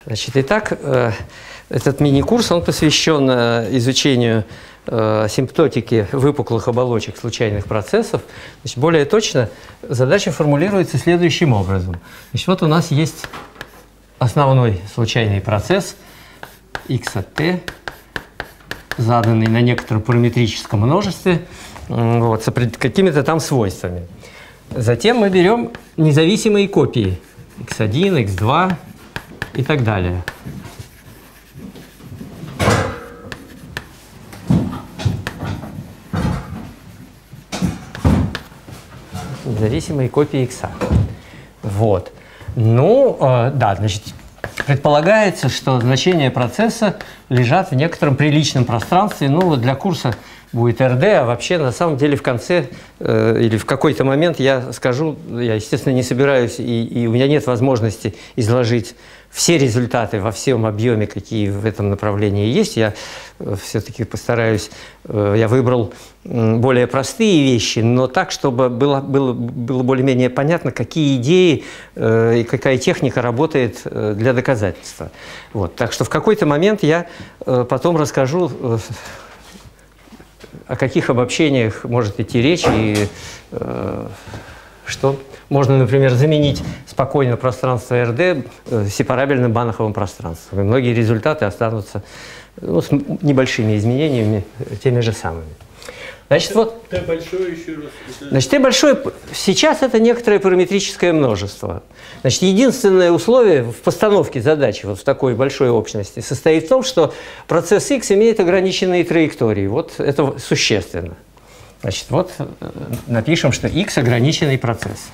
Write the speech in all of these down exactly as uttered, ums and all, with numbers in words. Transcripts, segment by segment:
Значит, итак, этот мини-курс, он посвящен изучению симптотики выпуклых оболочек случайных процессов. Значит, более точно, задача формулируется следующим образом. Значит, вот у нас есть основной случайный процесс x от t, заданный на некотором параметрическом множестве, вот, с какими-то там свойствами. Затем мы берем независимые копии икс один, икс два и так далее. Независимые копии x. Вот. Ну, э, да, значит, предполагается, что значения процесса лежат в некотором приличном пространстве. Ну, вот для курса будет эр дэ, а вообще, на самом деле, в конце э, или в какой-то момент я скажу, я, естественно, не собираюсь, и, и у меня нет возможности изложить все результаты во всем объеме, какие в этом направлении есть. Я э, все-таки постараюсь, э, я выбрал э, более простые вещи, но так, чтобы было, было, было более-менее понятно, какие идеи э, и какая техника работает э, для доказательства. Вот. Так что в какой-то момент я э, потом расскажу, э, о каких обобщениях может идти речь и э, что можно, например, заменить спокойно пространство эр дэ э, сепарабельным банаховым пространством. И многие результаты останутся, ну, с небольшими изменениями, теми же самыми. Значит, вот, Т большое еще раз. Значит, Т большое сейчас это некоторое параметрическое множество. Значит, единственное условие в постановке задачи вот в такой большой общности состоит в том, что процесс x имеет ограниченные траектории. Вот это существенно. Значит, вот напишем, что x ограниченный процесс.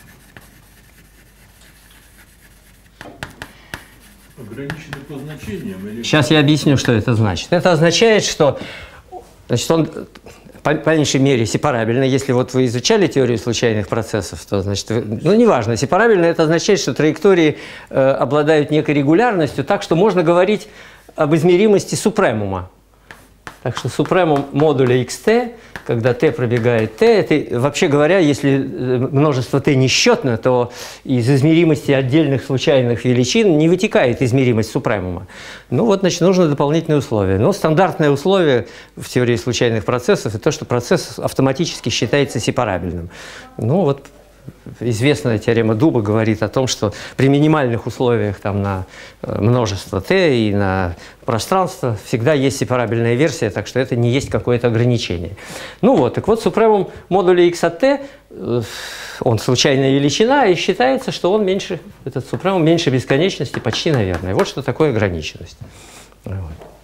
Ограниченный по значениям? Или... Сейчас я объясню, что это значит. Это означает, что, значит, он по, по меньшей мере сепарабельный. Если вот вы изучали теорию случайных процессов, то, значит, ну, неважно, сепарабельно это означает, что траектории э, обладают некой регулярностью, так что можно говорить об измеримости супремума. Так что супремум модуля xt, когда t пробегает t, это, вообще говоря, если множество t несчетно, то из измеримости отдельных случайных величин не вытекает измеримость супремума. Ну вот, значит, нужно дополнительные условия. Но стандартное условие в теории случайных процессов – это то, что процесс автоматически считается сепарабельным. Ну вот, известная теорема Дуба говорит о том, что при минимальных условиях там, на множество t и на пространство всегда есть сепарабельная версия, так что это не есть какое-то ограничение. Ну вот, так вот, супремум модуля x от t, он случайная величина, и считается, что он меньше, этот супремум меньше бесконечности, почти, наверное. Вот что такое ограниченность. Вот.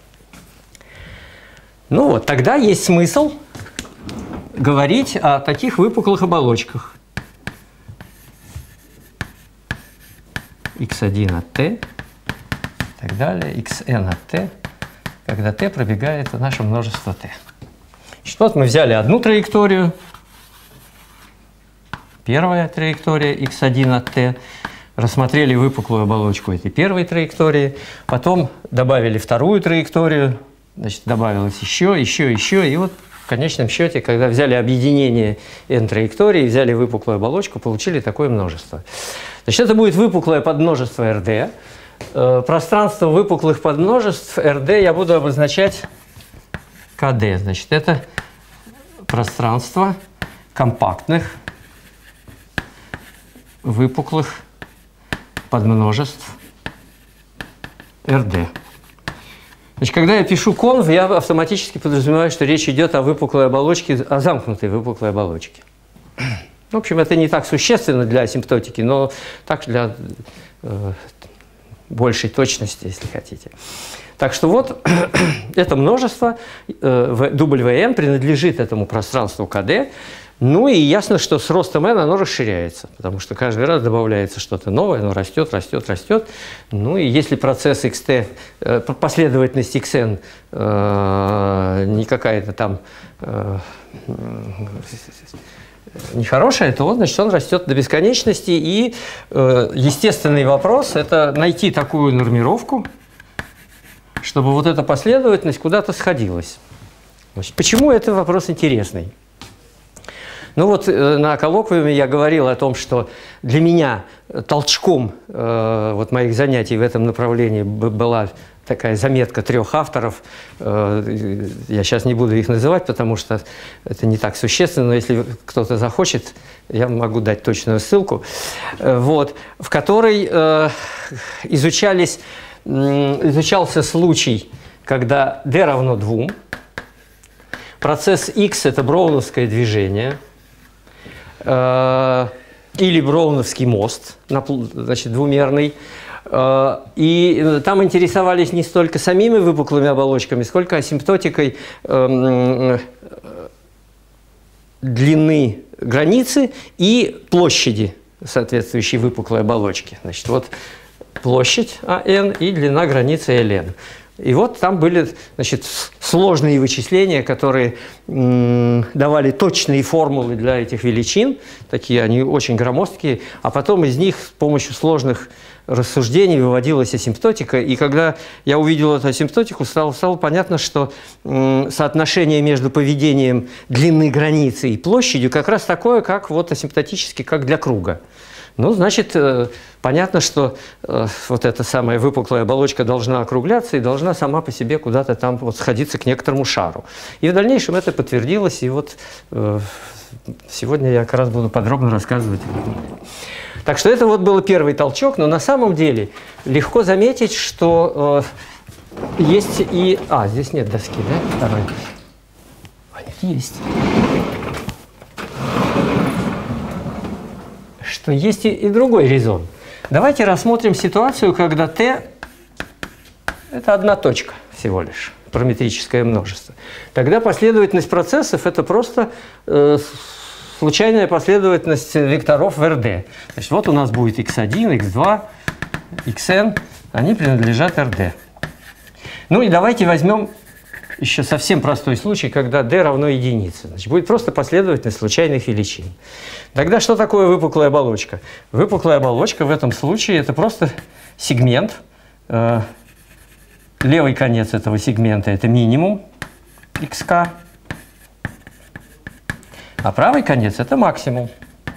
Ну вот, тогда есть смысл говорить о таких выпуклых оболочках. икс один от t, и так далее, xn от t, когда t пробегает наше множество t. Значит, вот мы взяли одну траекторию, первая траектория икс один от t, рассмотрели выпуклую оболочку этой первой траектории, потом добавили вторую траекторию, значит, добавилось еще, еще, еще, и вот в конечном счете, когда взяли объединение n траекторий, взяли выпуклую оболочку, получили такое множество. Значит, это будет выпуклое подмножество эр дэ. Пространство выпуклых подмножеств эр дэ я буду обозначать ка дэ. Значит, это пространство компактных выпуклых подмножеств эр дэ. Значит, когда я пишу конв, я автоматически подразумеваю, что речь идет о выпуклой оболочке, о замкнутой выпуклой оболочке. В общем, это не так существенно для асимптотики, но так для э, большей точности, если хотите. Так что вот это множество э, дубль вэ эм принадлежит этому пространству ка дэ. Ну и ясно, что с ростом n оно расширяется, потому что каждый раз добавляется что-то новое, оно растет, растет, растет. Ну и если процесс xt, э, последовательность xn э, не какая-то там э, нехорошая, то он, значит, он растет до бесконечности. И э, естественный вопрос – это найти такую нормировку, чтобы вот эта последовательность куда-то сходилась. Значит, почему это вопрос интересный? Ну вот на коллоквиуме я говорил о том, что для меня толчком вот моих занятий в этом направлении была такая заметка трех авторов. Я сейчас не буду их называть, потому что это не так существенно, но если кто-то захочет, я могу дать точную ссылку, вот, в которой изучались, изучался случай, когда d равно двум, процесс x – это броуновское движение, или броуновский мост, значит, двумерный. И там интересовались не столько самими выпуклыми оболочками, сколько асимптотикой э, длины границы и площади соответствующей выпуклой оболочки. Значит, вот площадь АН и длина границы ЛН. И вот там были, значит, сложные вычисления, которые м, давали точные формулы для этих величин, такие они очень громоздкие, а потом из них с помощью сложных рассуждений выводилась асимптотика. И когда я увидел эту асимптотику, стало, стало понятно, что м, соотношение между поведением длины границы и площадью как раз такое, как вот асимптотически, как для круга. Ну, значит, э, понятно, что э, вот эта самая выпуклая оболочка должна округляться и должна сама по себе куда-то там вот сходиться к некоторому шару. И в дальнейшем это подтвердилось, и вот э, сегодня я как раз буду подробно рассказывать. Так что это вот был первый толчок, но на самом деле легко заметить, что э, есть и... А, здесь нет доски, да? Второй. А, нет, есть. Что есть и, и другой резон. Давайте рассмотрим ситуацию, когда t – это одна точка всего лишь, параметрическое множество. Тогда последовательность процессов – это просто э, случайная последовательность векторов в эр дэ. Значит, вот у нас будет икс один, икс два, икс эн, они принадлежат эр дэ. Ну и давайте возьмем еще совсем простой случай, когда d равно единице. Значит, будет просто последовательность случайных величин. Тогда что такое выпуклая оболочка? Выпуклая оболочка в этом случае это просто сегмент. Э, левый конец этого сегмента это минимум xk, а правый конец это максимум.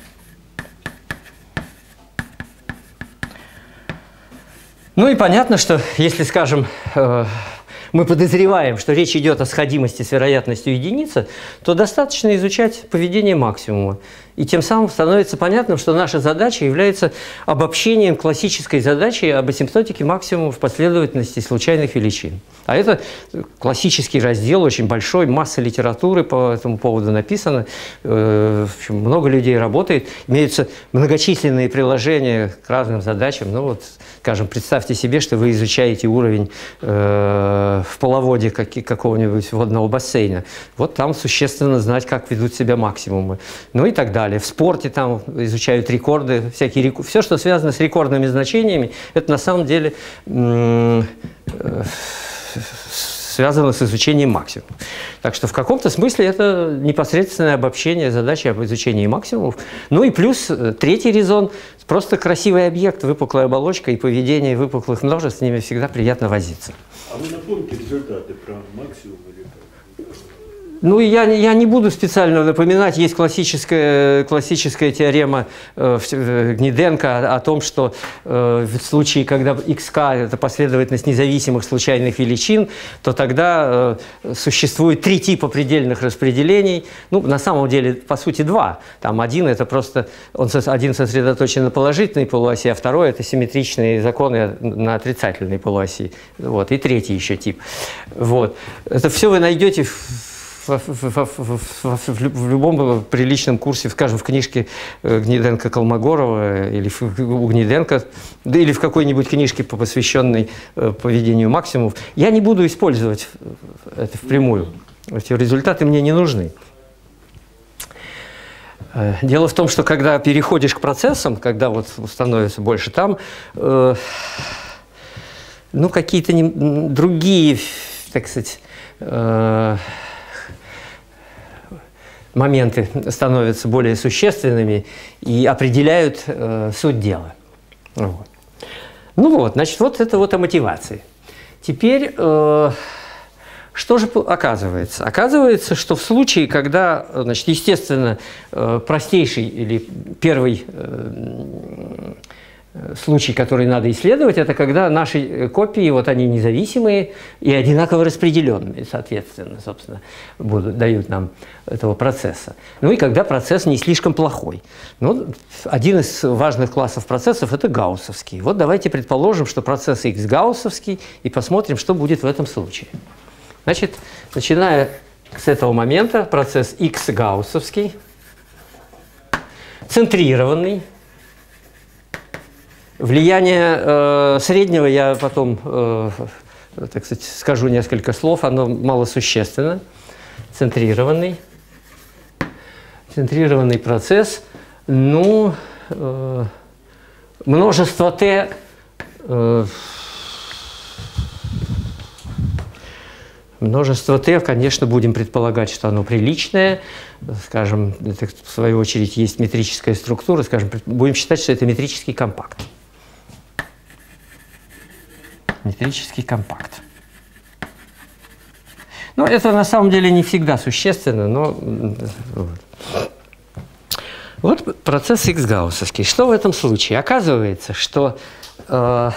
Ну и понятно, что если, скажем, э, мы подозреваем, что речь идет о сходимости с вероятностью единицы, то достаточно изучать поведение максимума. И тем самым становится понятным, что наша задача является обобщением классической задачи об асимптотике максимума в последовательности случайных величин. А это классический раздел, очень большой, масса литературы по этому поводу написано. В общем, много людей работает. Имеются многочисленные приложения к разным задачам. Ну вот, скажем, представьте себе, что вы изучаете уровень э, в половоде какого-нибудь водного бассейна. Вот там существенно знать, как ведут себя максимумы. Ну и так далее. В спорте там изучают рекорды, всякие рек... все, что связано с рекордными значениями, это на самом деле э, связано с изучением максимумов. Так что в каком-то смысле это непосредственное обобщение задачи об изучении максимумов. Ну и плюс третий резон – просто красивый объект, выпуклая оболочка и поведение выпуклых множеств, с ними всегда приятно возиться. А вы напомните результаты про максимум или как? Ну, я, я не буду специально напоминать, есть классическая, классическая теорема э, Гниденко о том, что э, в случае, когда xk – это последовательность независимых случайных величин, то тогда э, существует три типа предельных распределений. Ну, на самом деле, по сути, два. Там один – это просто, он один сосредоточен на положительной полуоси, а второй – это симметричные законы на отрицательной полуоси. Вот. И третий еще тип. Вот. Это все вы найдете в В, в, в, в, в любом приличном курсе, скажем, в книжке Гниденко-Колмогорова или в, у Гниденко, да или в какой-нибудь книжке, посвященной поведению максимумов. Я не буду использовать это впрямую. Эти результаты мне не нужны. Дело в том, что когда переходишь к процессам, когда вот становится больше там, э, ну, какие-то не, другие, так сказать, э, моменты становятся более существенными и определяют э, суть дела. Вот. Ну вот, значит, вот это вот о мотивации. Теперь, э, Что же оказывается? Оказывается, что в случае, когда, значит, естественно, простейший или первый случай, который надо исследовать, это когда наши копии, вот они независимые и одинаково распределенные, соответственно, собственно, будут, дают нам этого процесса. Ну и когда процесс не слишком плохой. Ну, один из важных классов процессов – это гауссовский. Вот давайте предположим, что процесс X гауссовский, и посмотрим, что будет в этом случае. Значит, начиная с этого момента, процесс X гауссовский, центрированный. Влияние э, среднего я потом, э, так сказать, скажу несколько слов, оно малосущественно. Центрированный. Центрированный процесс. Ну, э, множество t. Э, множество t, конечно, будем предполагать, что оно приличное. Скажем, это, в свою очередь, есть метрическая структура. Скажем, будем считать, что это метрический компакт. Метрический компакт. Ну, это на самом деле не всегда существенно, но вот, вот процесс X гауссовский. Что в этом случае? Оказывается, что э,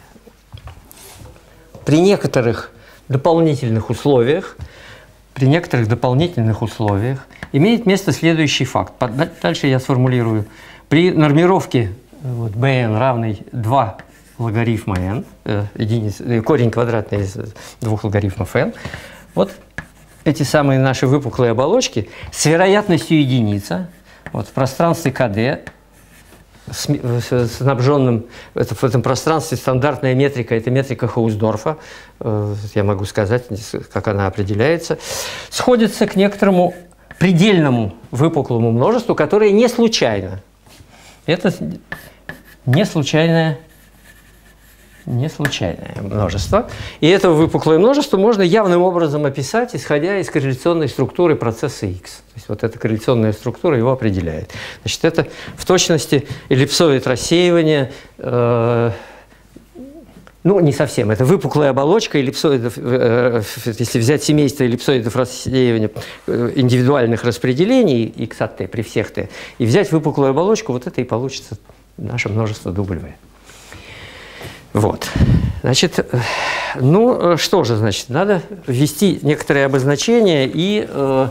при некоторых дополнительных условиях, при некоторых дополнительных условиях имеет место следующий факт. Дальше я сформулирую. При нормировке вот, bn равный два логарифма n, э, единиц, э, корень квадратный из двух логарифмов n, вот эти самые наши выпуклые оболочки с вероятностью единица, вот, в пространстве КД, снабженным это, в этом пространстве стандартная метрика, это метрика Хаусдорфа, э, я могу сказать, как она определяется, сходится к некоторому предельному выпуклому множеству, которое не случайно. Это не случайное Не случайное множество. И это выпуклое множество можно явным образом описать, исходя из корреляционной структуры процесса X. То есть вот эта корреляционная структура его определяет. Значит, это в точности эллипсоид рассеивания, э, ну, не совсем. Это выпуклая оболочка эллипсоидов, э, если взять семейство эллипсоидов рассеивания индивидуальных распределений x от t при всех t, и взять выпуклую оболочку, вот это и получится наше множество W. Вот, значит, ну что же, значит, надо ввести некоторые обозначения и э,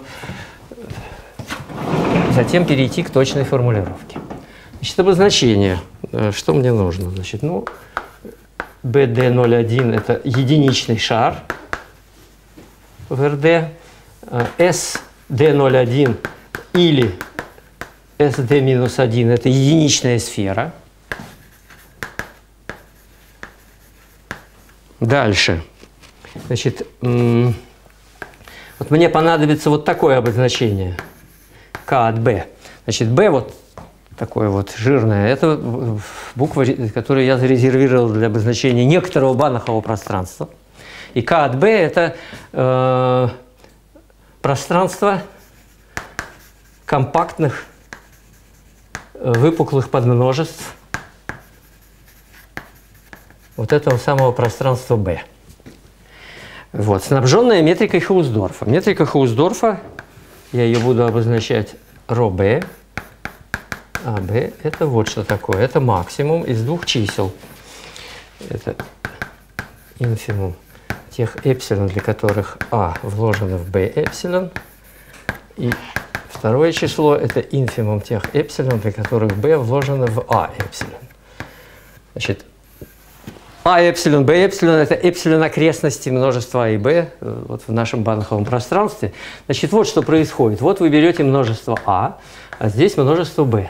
затем перейти к точной формулировке. Значит, обозначение, что мне нужно? Значит, ну, би ди ноль один это единичный шар в эр дэ, эс ди ноль один или эс ди минус один это единичная сфера. Дальше. Значит, вот мне понадобится вот такое обозначение. К от b. Значит, b вот такое вот жирное. Это буква, которую я зарезервировал для обозначения некоторого банахового пространства. И К от b это э, пространство компактных выпуклых подмножеств вот этого самого пространства B. Вот, снабженная метрикой Хаусдорфа. Метрика Хаусдорфа, я ее буду обозначать ρB, а B это вот что такое. Это максимум из двух чисел. Это инфимум тех эпсилон, для которых А вложено в B эпсилон. И второе число это инфимум тех эпсилон, для которых B вложено в А эпсилон. Значит, А эпсилон, Б эпсилон – это эпсилон окрестности множества А и Б вот в нашем банаховом пространстве. Значит, вот что происходит. Вот вы берете множество А, а здесь множество Б.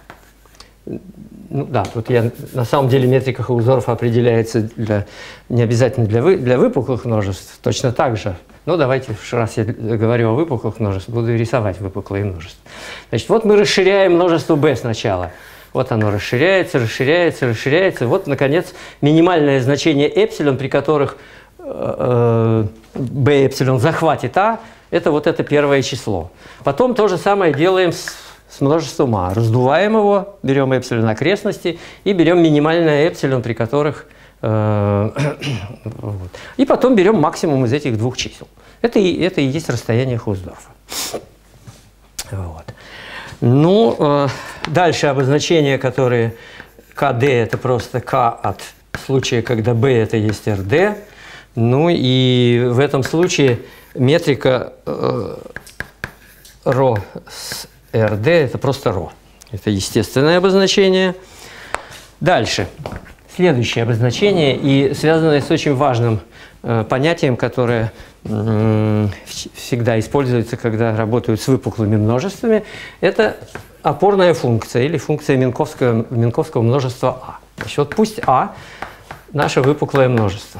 Ну да, тут я, на самом деле метрика Хаусдорфа определяется для, не обязательно для, вы, для выпуклых множеств, точно так же. Но давайте, раз я говорю о выпуклых множествах, буду рисовать выпуклые множества. Значит, вот мы расширяем множество Б сначала. Вот оно расширяется, расширяется, расширяется. Вот, наконец, минимальное значение эпсилон, при которых э, b эпсилон захватит А, это вот это первое число. Потом то же самое делаем с, с множеством А. Раздуваем его, берем эпсилон окрестности и берем минимальное эпсилон, при которых Вот. И потом берем максимум из этих двух чисел. Это и, это и есть расстояние Хаусдорфа. Вот. Ну, э, дальше обозначения, которые КД это просто К от случая, когда B это есть РД. Ну и в этом случае метрика э, ρ с РД это просто ρ. Это естественное обозначение. Дальше. Следующее обозначение, и связанное с очень важным э, понятием, которое э, всегда используется, когда работают с выпуклыми множествами, это опорная функция или функция Минковского, Минковского множества А. Значит, вот пусть А наше выпуклое множество.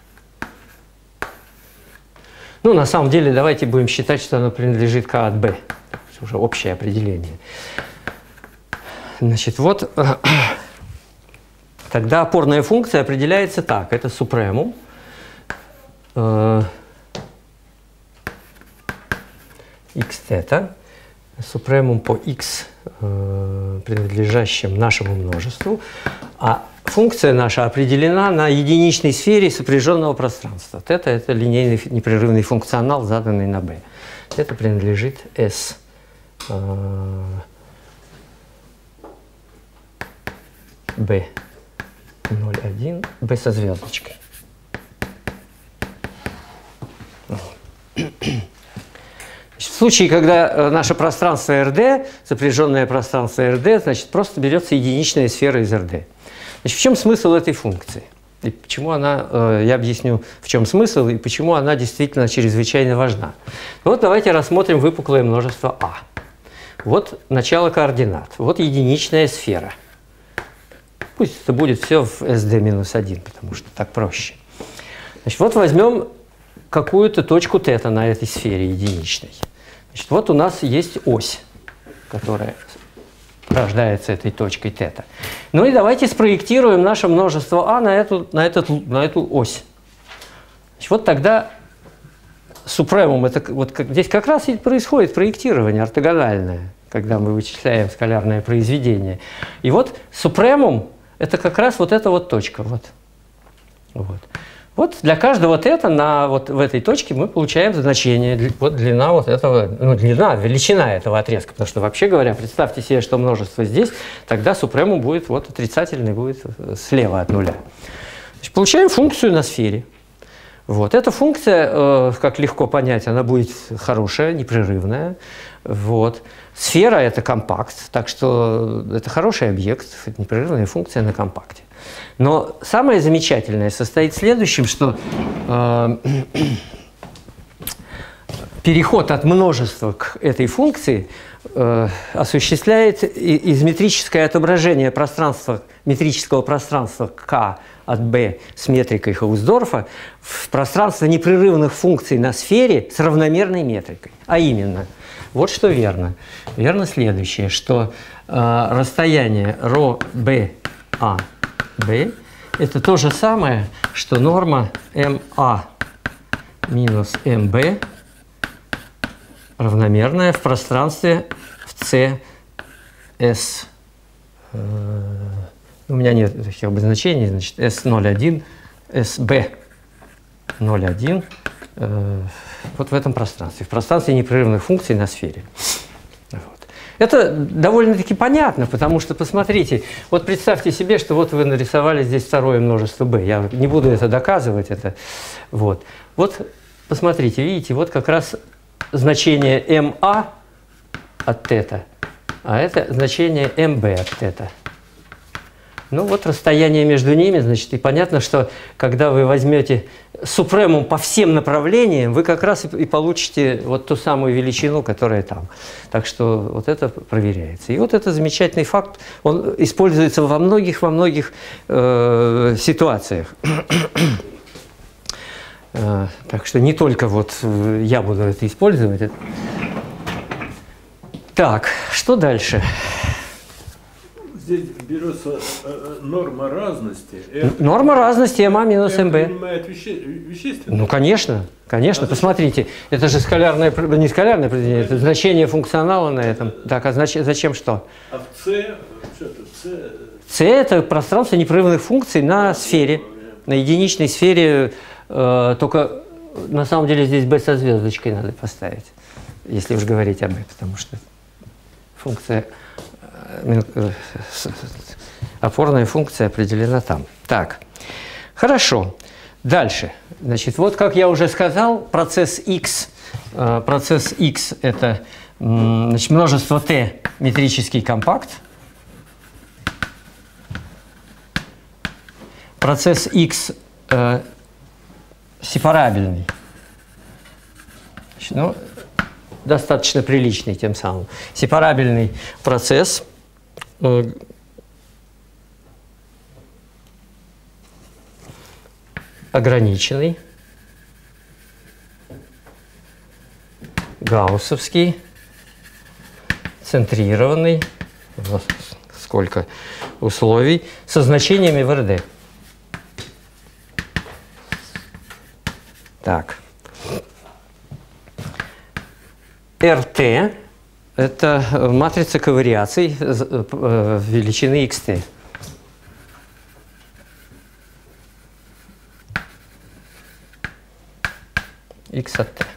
Ну, на самом деле, давайте будем считать, что оно принадлежит К от Б. Это уже общее определение. Значит, вот... Тогда опорная функция определяется так. Это супремум. Э, x θ. Супремум по x, э, принадлежащим нашему множеству. А функция наша определена на единичной сфере сопряженного пространства. θ – это линейный непрерывный функционал, заданный на b. Это принадлежит S. Э, b. ноль, один, b со звездочкой. В случае, когда наше пространство РД, сопряженное пространство РД, значит, просто берется единичная сфера из РД. Значит, в чем смысл этой функции? И почему она, я объясню, в чем смысл и почему она действительно чрезвычайно важна. Вот давайте рассмотрим выпуклое множество А. Вот начало координат, вот единичная сфера. Пусть это будет все в эс дэ минус один, потому что так проще. Значит, вот возьмем какую-то точку θ на этой сфере единичной. Значит, вот у нас есть ось, которая рождается этой точкой θ. Ну и давайте спроектируем наше множество А на эту, на этот, на эту ось. Значит, вот тогда супремум, это вот как, здесь как раз и происходит проектирование ортогональное, когда мы вычисляем скалярное произведение. И вот супремум это как раз вот эта вот точка. Вот. Вот. Вот для каждого θ на, вот в этой точке мы получаем значение, вот длина вот этого, ну, длина, величина этого отрезка. Потому что, вообще говоря, представьте себе, что множество здесь, тогда супремум будет вот отрицательный, будет слева от нуля. Значит, получаем функцию на сфере. Вот. Эта функция, э, как легко понять, она будет хорошая, непрерывная. Вот. Сфера – это компакт, так что это хороший объект, это непрерывная функция на компакте. Но самое замечательное состоит в следующем, что э, переход от множества к этой функции э, осуществляет изометрическое отображение пространства, метрического пространства К от B с метрикой Хаусдорфа в пространство непрерывных функций на сфере с равномерной метрикой. А именно, вот что верно. Верно следующее, что э, расстояние ρ b a b это то же самое, что норма ma минус mb равномерная в пространстве в c s. Э, у меня нет таких обозначений, значит, эс ноль один, эс би ноль один. Э, вот в этом пространстве, в пространстве непрерывных функций на сфере. Вот. Это довольно-таки понятно, потому что, посмотрите, вот представьте себе, что вот вы нарисовали здесь второе множество b. Я не буду это доказывать. Это, вот. Вот посмотрите, видите, вот как раз значение ma от θ, а это значение mb от θ. Ну вот расстояние между ними, значит, и понятно, что когда вы возьмете супремум по всем направлениям, вы как раз и получите вот ту самую величину, которая там. Так что вот это проверяется. И вот это замечательный факт, он используется во многих, во многих э, ситуациях. э, так что не только вот я буду это использовать. Так, что дальше? Здесь берется э, норма разности. Норма разности ma минус mb. Принимает веще, вещественно? Ну, конечно, конечно. А посмотрите, это же скалярное, не скалярное определение, это значение функционала на этом. Так, а значит, зачем что? А в c, что это, c... c – это пространство непрерывных функций на сфере. на единичной сфере, э, только на самом деле здесь b со звездочкой надо поставить, если уж говорить об b, потому что функция, э, опорная функция определена там. Так, хорошо. Дальше. Значит, вот как я уже сказал, процесс x, э, процесс x это м, значит, множество t метрический компакт. Процесс x э, сепарабельный, значит, ну, достаточно приличный тем самым. Сепарабельный процесс э, ограниченный, гауссовский, центрированный, сколько условий, со значениями в эр дэ. Так. эр тэ – это матрица ковариаций величины икс тэ. X от t.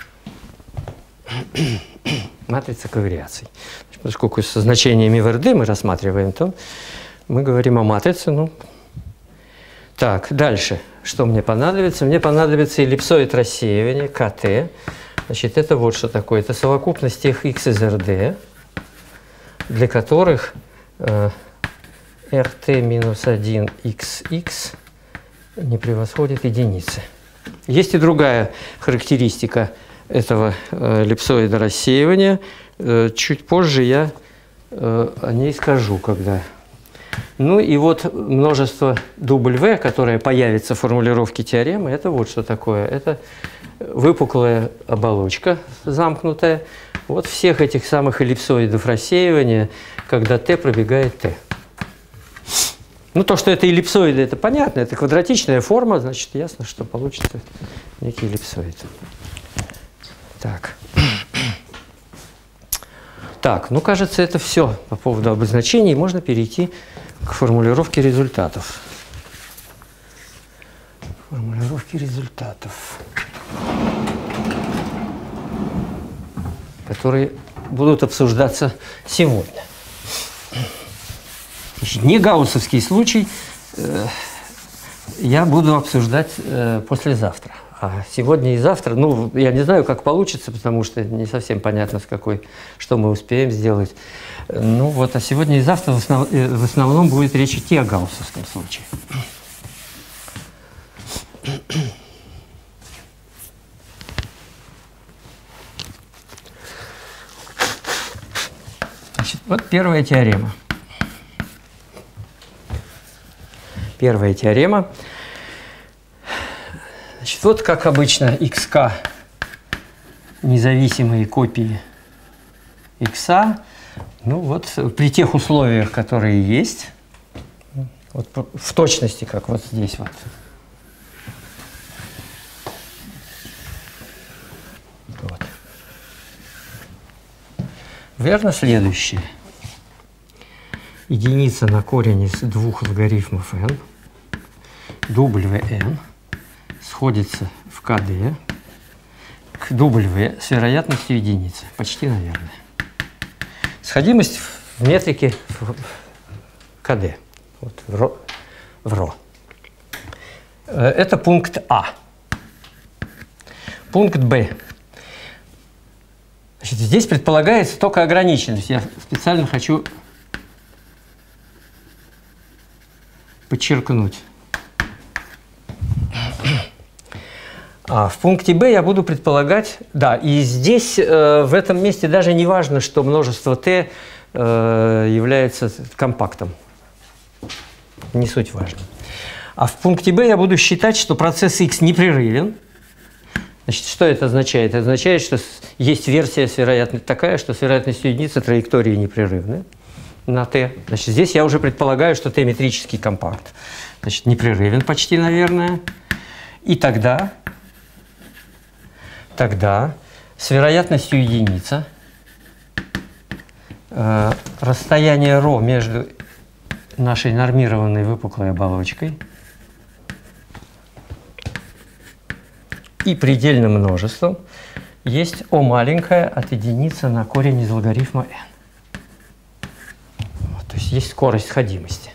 Матрица ковариаций. Поскольку со значениями в эр дэ мы рассматриваем, то мы говорим о матрице. Ну. Так, дальше. Что мне понадобится? Мне понадобится эллипсоид рассеивания, ка тэ. Значит, это вот что такое. Это совокупность тех x из эр дэ, для которых э, эр тэ минус один икс икс не превосходит единицы. Есть и другая характеристика этого э, эллипсоида рассеивания. Э, чуть позже я э, о ней скажу, когда... Ну и вот множество W, которое появится в формулировке теоремы, это вот что такое. Это выпуклая оболочка замкнутая. Вот всех этих самых эллипсоидов рассеивания, когда t пробегает t. Ну то, что это эллипсоиды, это понятно. Это квадратичная форма, значит ясно, что получится некий эллипсоид. Так. Так, ну кажется, это все по поводу обозначений. Можно перейти к формулировке результатов. Формулировки результатов, которые будут обсуждаться сегодня. Значит, не гауссовский случай э, я буду обсуждать э, послезавтра. А сегодня и завтра, ну, я не знаю, как получится, потому что не совсем понятно, с какой, что мы успеем сделать. Ну вот, а сегодня и завтра в, основ, в основном будет речь идти о гауссовском случае. Значит, вот первая теорема. Первая теорема. Значит, вот как обычно xk независимые копии x. Ну вот при тех условиях, которые есть, вот в точности, как вот здесь вот. Вот. Верно следующее. Единица на корень из двух логарифмов n, wn, сходится в ка дэ к w с вероятностью единицы. Почти, наверное. Сходимость в метрике ка дэ. Вот, в ро. В ро. Это пункт А. Пункт Б. Значит, здесь предполагается только ограниченность. Я специально хочу подчеркнуть. А в пункте Б я буду предполагать, да, и здесь э, в этом месте даже не важно, что множество t э, является компактом. Не суть важно. А в пункте Б я буду считать, что процесс x непрерывен. Значит, что это означает? Это означает, что есть версия с вероятностью такая, что с вероятностью единицы траектории непрерывны на t. Значит, здесь я уже предполагаю, что t метрический компакт. Значит, непрерывен почти, наверное. И тогда... Тогда с вероятностью единица э, расстояние ρ между нашей нормированной выпуклой оболочкой и предельным множеством есть О маленькое от единицы на корень из логарифма n. Вот, то есть есть скорость сходимости.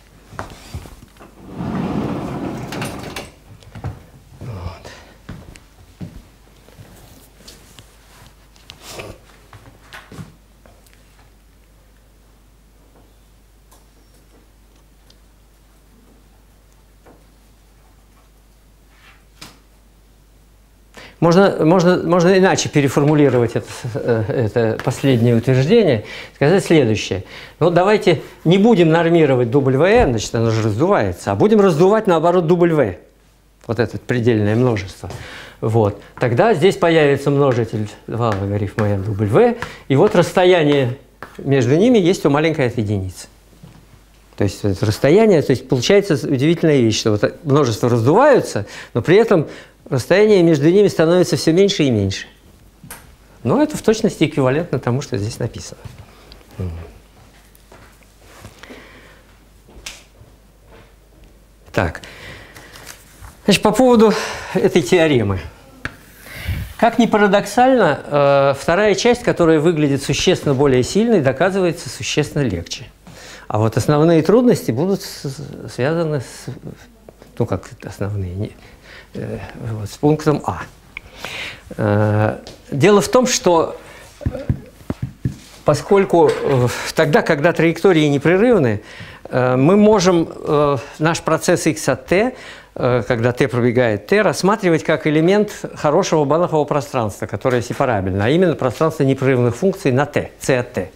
Можно, можно, можно иначе переформулировать это, это последнее утверждение, сказать следующее. Вот давайте не будем нормировать W, значит, оно же раздувается, а будем раздувать, наоборот, W, вот это предельное множество. Вот. Тогда здесь появится множитель два логарифма n W, и вот расстояние между ними есть О маленькое от единицы. То есть это расстояние, то есть получается удивительная вещь, что вот множества раздуваются, но при этом расстояние между ними становится все меньше и меньше. Но это в точности эквивалентно тому, что здесь написано. Так. Значит, по поводу этой теоремы. Как ни парадоксально, вторая часть, которая выглядит существенно более сильной, доказывается существенно легче. А вот основные трудности будут связаны с... Ну, как основные... Вот, с пунктом А. Дело в том, что поскольку тогда, когда траектории непрерывны, мы можем наш процесс x от t, когда t пробегает t, рассматривать как элемент хорошего банахового пространства, которое сепарабельно, а именно пространство непрерывных функций на t, c от t.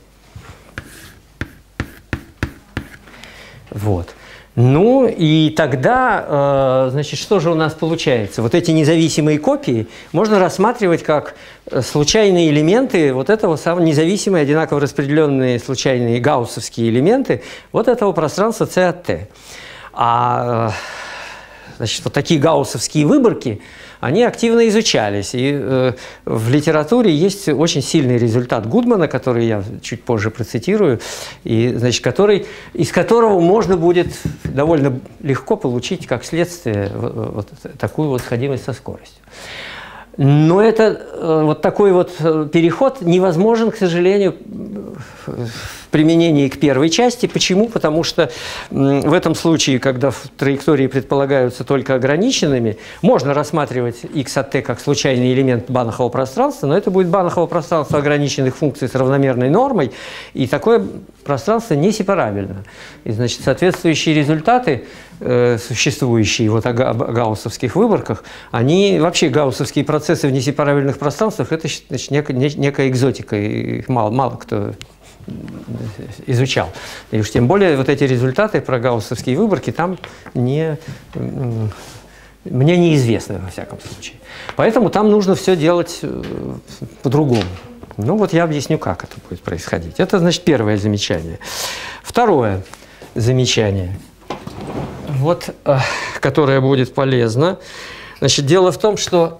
Вот. Ну, и тогда, значит, что же у нас получается? Вот эти независимые копии можно рассматривать как случайные элементы вот этого самого независимые, одинаково распределенные случайные гауссовские элементы вот этого пространства c от t. А, значит, вот такие гауссовские выборки, они активно изучались. И э, в литературе есть очень сильный результат Гудмана, который я чуть позже процитирую, и, значит, который, из которого можно будет довольно легко получить как следствие вот, вот такую вот сходимость со скоростью. Но это, э, вот такой вот переход невозможен, к сожалению, в применении к первой части. Почему? Потому что в этом случае, когда траектории предполагаются только ограниченными, можно рассматривать x от t как случайный элемент банахового пространства, но это будет банахово пространство ограниченных функций с равномерной нормой, и такое пространство не сепарабельно. И, значит, соответствующие результаты, э, существующие вот о гауссовских выборках, они, вообще гауссовские процессы в несепарабельных пространствах, это, значит, некая, некая экзотика, и их мало, мало кто изучал. И уж тем более вот эти результаты про гауссовские выборки там не, мне неизвестны, во всяком случае. Поэтому там нужно все делать по-другому. Ну вот я объясню, как это будет происходить. Это, значит, первое замечание. Второе замечание, вот, которое будет полезно. Значит, дело в том, что...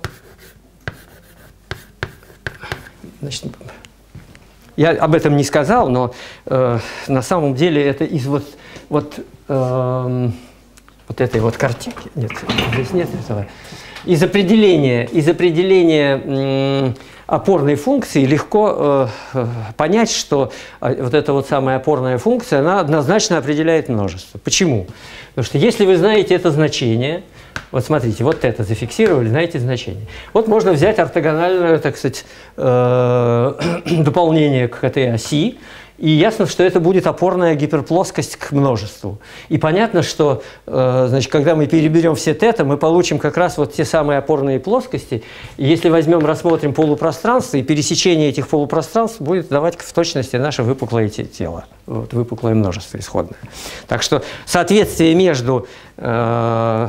Значит, я об этом не сказал, но э, на самом деле это из вот, вот, э, вот этой вот картинки. Нет, здесь нет этого. Из определения, из определения э, опорной функции легко э, понять, что вот эта вот самая опорная функция, она однозначно определяет множество. Почему? Потому что если вы знаете это значение, вот смотрите, вот это зафиксировали, знаете значение. Вот можно взять ортогональное, так сказать, э, дополнение к этой оси, и ясно, что это будет опорная гиперплоскость к множеству. И понятно, что, э, значит, когда мы переберем все тета, мы получим как раз вот те самые опорные плоскости. И если возьмем, рассмотрим полупространство, и пересечение этих полупространств будет давать в точности наше выпуклое тело, вот, выпуклое множество исходное. Так что соответствие между э,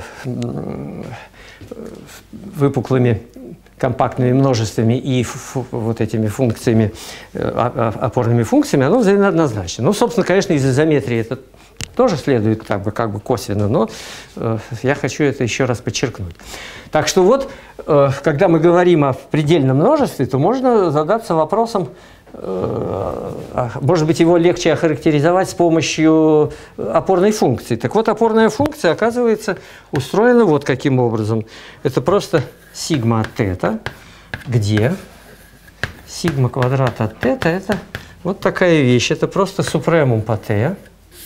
выпуклыми компактными множествами и вот этими функциями, опорными функциями, оно взаимно однозначно. Ну, собственно, конечно, из изометрии это тоже следует как бы, как бы косвенно, но э, я хочу это еще раз подчеркнуть. Так что вот, э, когда мы говорим о предельном множестве, то можно задаться вопросом, может быть, его легче охарактеризовать с помощью опорной функции. Так вот, опорная функция, оказывается, устроена вот каким образом. Это просто сигма от тета, где сигма квадрат от тета – это вот такая вещь. Это просто супремум по t.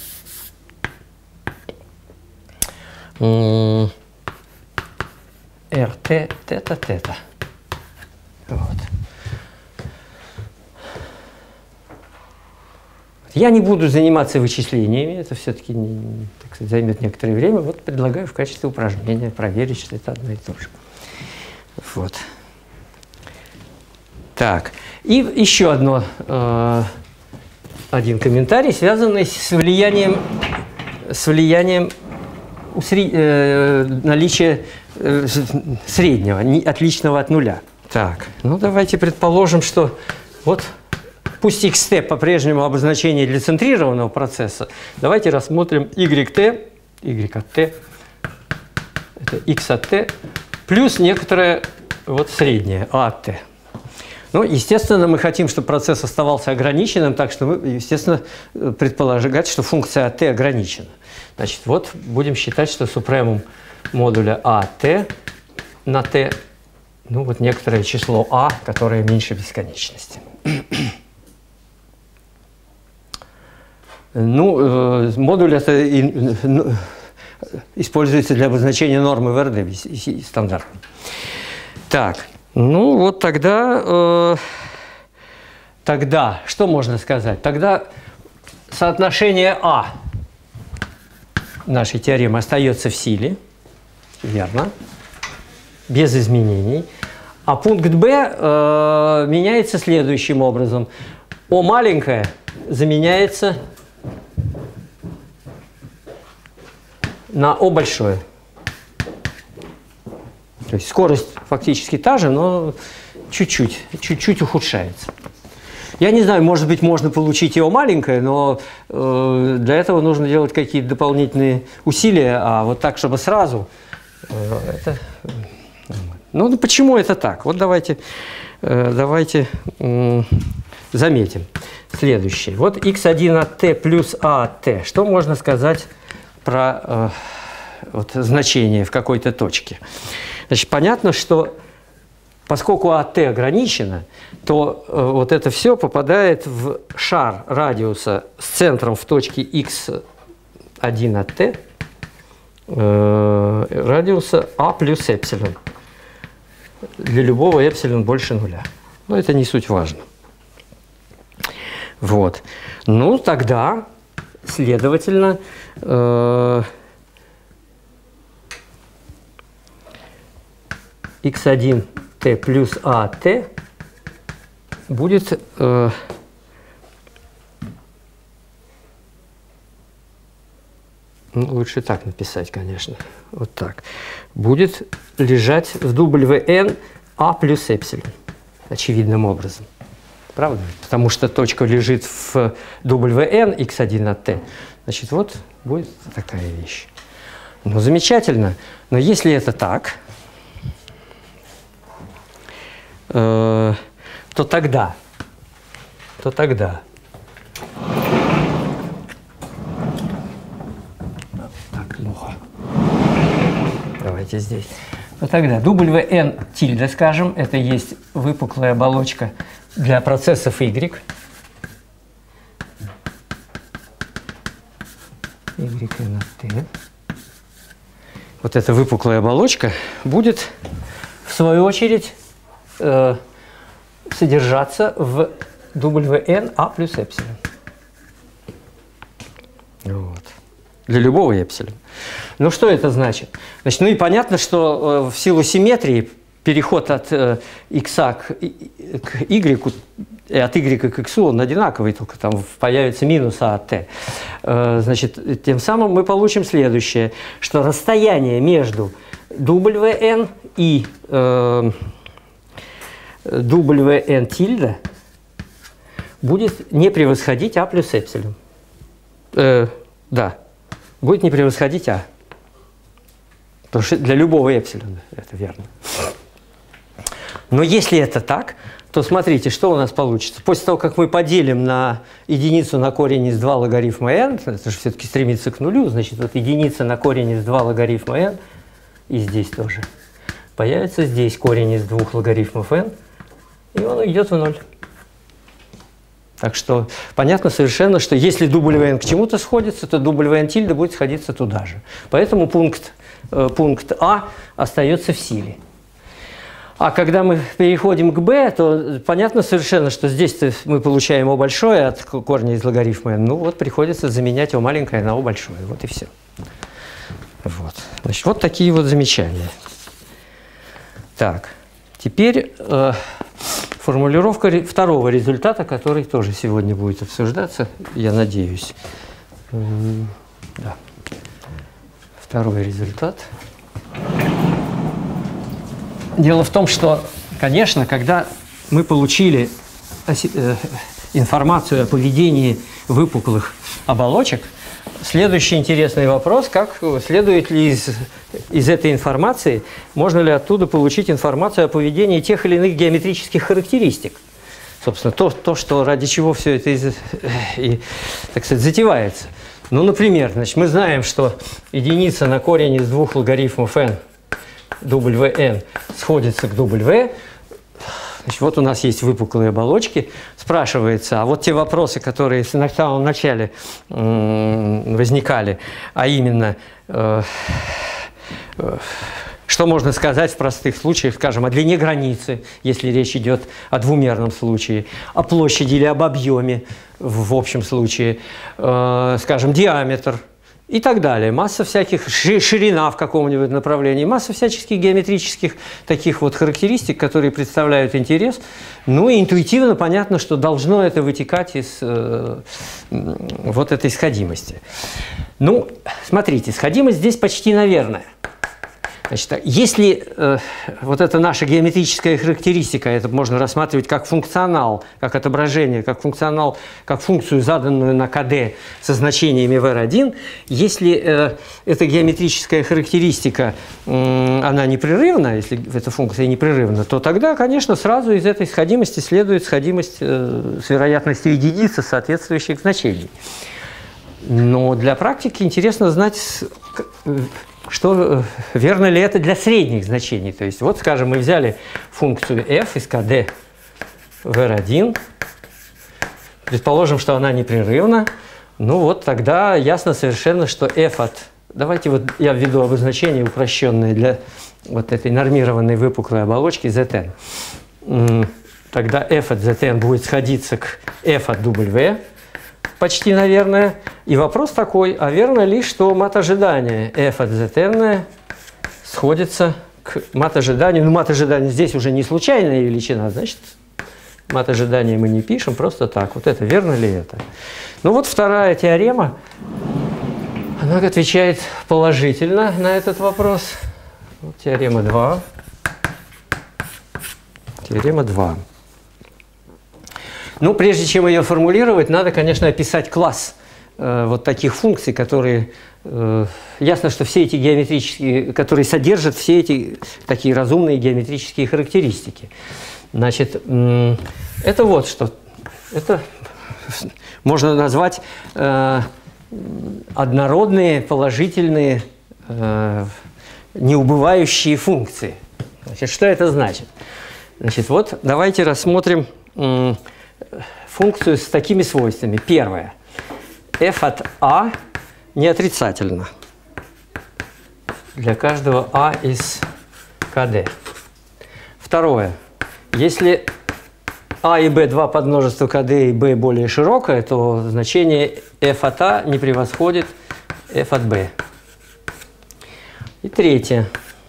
rt тета тета. Вот. Я не буду заниматься вычислениями, это все-таки займет некоторое время. Вот предлагаю в качестве упражнения проверить, что это одно и то же. Вот. Так, и еще одно, э, один комментарий, связанный с влиянием, с влиянием усре, э, наличия э, среднего, не, отличного от нуля. Так, ну давайте предположим, что вот пусть xt по-прежнему обозначение для центрированного процесса. Давайте рассмотрим yt, y от t, это x от t, плюс некоторое вот среднее a от t. Ну, естественно, мы хотим, чтобы процесс оставался ограниченным, так что мы, естественно, предполагать, что функция a от t ограничена. Значит, вот будем считать, что супремум модуля a от t на t, ну, вот некоторое число a, которое меньше бесконечности. Ну, э, модуль это и, ну, используется для обозначения нормы в эр дэ стандартной. Так, ну вот тогда, э, тогда, что можно сказать? Тогда соотношение А нашей теоремы остается в силе, верно, без изменений. А пункт Б э, меняется следующим образом. О маленькое заменяется на О большое. То есть скорость фактически та же, но чуть-чуть, чуть-чуть ухудшается. Я не знаю, может быть, можно получить и О маленькое, но э, для этого нужно делать какие-то дополнительные усилия, а вот так, чтобы сразу, э, это... Ну, почему это так? Вот давайте, э, давайте э, заметим следующее. Вот икс один от t плюс а от t. Что можно сказать про э, вот, значение в какой-то точке? Значит, понятно, что поскольку а от t ограничено, то э, вот это все попадает в шар радиуса с центром в точке икс один от t э, радиуса а плюс эпсилон. Для любого эпсилон больше нуля. Но это не суть важно. Вот. Ну, тогда, следовательно, э, икс один t плюс а от t будет э, ну, лучше так написать, конечно. Вот так. Будет лежать в wn а плюс эпсилон. Очевидным образом. Правда? Потому что точка лежит в wn икс один от t. Значит, вот будет такая вещь. Ну, замечательно. Но если это так, э, то тогда, то тогда так, плохо. Давайте здесь. То тогда wn тильда, скажем, это есть выпуклая оболочка для процессов y. yn от t. Вот эта выпуклая оболочка будет, в свою очередь, э, содержаться в wn а плюс эпсилон. Вот. Для любого эпсилона. Ну, что это значит? Значит, ну и понятно, что э, в силу симметрии переход от э, x к, к y, и от y к x он одинаковый, только там появится минус а от t. Э, значит, тем самым мы получим следующее, что расстояние между wn и э, wn тильда будет не превосходить а плюс эпсилон. Э, да, будет не превосходить а. Потому что для любого эпсилона это верно. Но если это так, то смотрите, что у нас получится. После того, как мы поделим на единицу на корень из два логарифма n, это же все-таки стремится к нулю, значит, вот единица на корень из два логарифма n, и здесь тоже, появится здесь корень из двух логарифмов n, и он идет в ноль. Так что понятно совершенно, что если W n к чему-то сходится, то W n тильда будет сходиться туда же. Поэтому пункт, э, пункт А остается в силе. А когда мы переходим к b, то понятно совершенно, что здесь мы получаем O большое от корня из логарифма n. Ну вот приходится заменять O маленькое на O большое. Вот и все. Вот. Значит, вот такие вот замечания. Так, теперь э, формулировка второго результата, который тоже сегодня будет обсуждаться, я надеюсь. Да. Второй результат. Дело в том, что, конечно, когда мы получили информацию о поведении выпуклых оболочек, следующий интересный вопрос, как следует ли из, из этой информации, можно ли оттуда получить информацию о поведении тех или иных геометрических характеристик. Собственно, то, то что ради чего все это, из, и, так сказать, затевается. Ну, например, значит, мы знаем, что единица на корень из двух логарифмов n, wn, сходится к w. Значит, вот у нас есть выпуклые оболочки. Спрашивается, а вот те вопросы, которые в самом начале возникали, а именно, э, э, что можно сказать в простых случаях, скажем, о длине границы, если речь идет о двумерном случае, о площади или об объеме в, в общем случае, э, скажем, диаметр. И так далее. Масса всяких, ширина в каком-нибудь направлении, масса всяческих геометрических таких вот характеристик, которые представляют интерес. Ну и интуитивно понятно, что должно это вытекать из э, вот этой сходимости. Ну, смотрите, сходимость здесь почти наверное. Значит, если э, вот эта наша геометрическая характеристика, это можно рассматривать как функционал, как отображение, как функционал, как функцию, заданную на КД со значениями в эр один, если э, эта геометрическая характеристика, э, она непрерывна, если эта функция непрерывна, то тогда, конечно, сразу из этой сходимости следует сходимость э, с вероятностью единицы соответствующих значений. Но для практики интересно знать, что верно ли это для средних значений. То есть, вот, скажем, мы взяли функцию f из КД в эр один, предположим, что она непрерывна, ну вот тогда ясно совершенно, что f от... Давайте вот я введу обозначение упрощенное для вот этой нормированной выпуклой оболочки zn. Тогда f от zn будет сходиться к f от w, почти, наверное. И вопрос такой, а верно ли, что мат ожидания f от zn сходится к мат ожиданию? Ну, мат ожидания здесь уже не случайная величина, значит, мат ожидания мы не пишем, просто так. Вот это, верно ли это? Ну, вот вторая теорема, она отвечает положительно на этот вопрос. Вот теорема два. Теорема два. Ну, прежде чем ее формулировать, надо, конечно, описать класс э, вот таких функций, которые... Э, ясно, что все эти геометрические... которые содержат все эти такие разумные геометрические характеристики. Значит, э, это вот что. Это можно назвать э, однородные, положительные, э, неубывающие функции. Значит, что это значит? Значит, вот давайте рассмотрим... Э, функцию с такими свойствами. Первое. F от A не отрицательно для каждого A из КД. Второе. Если A и B два подмножества КД и B более широкое, то значение F от A не превосходит F от B. И третье.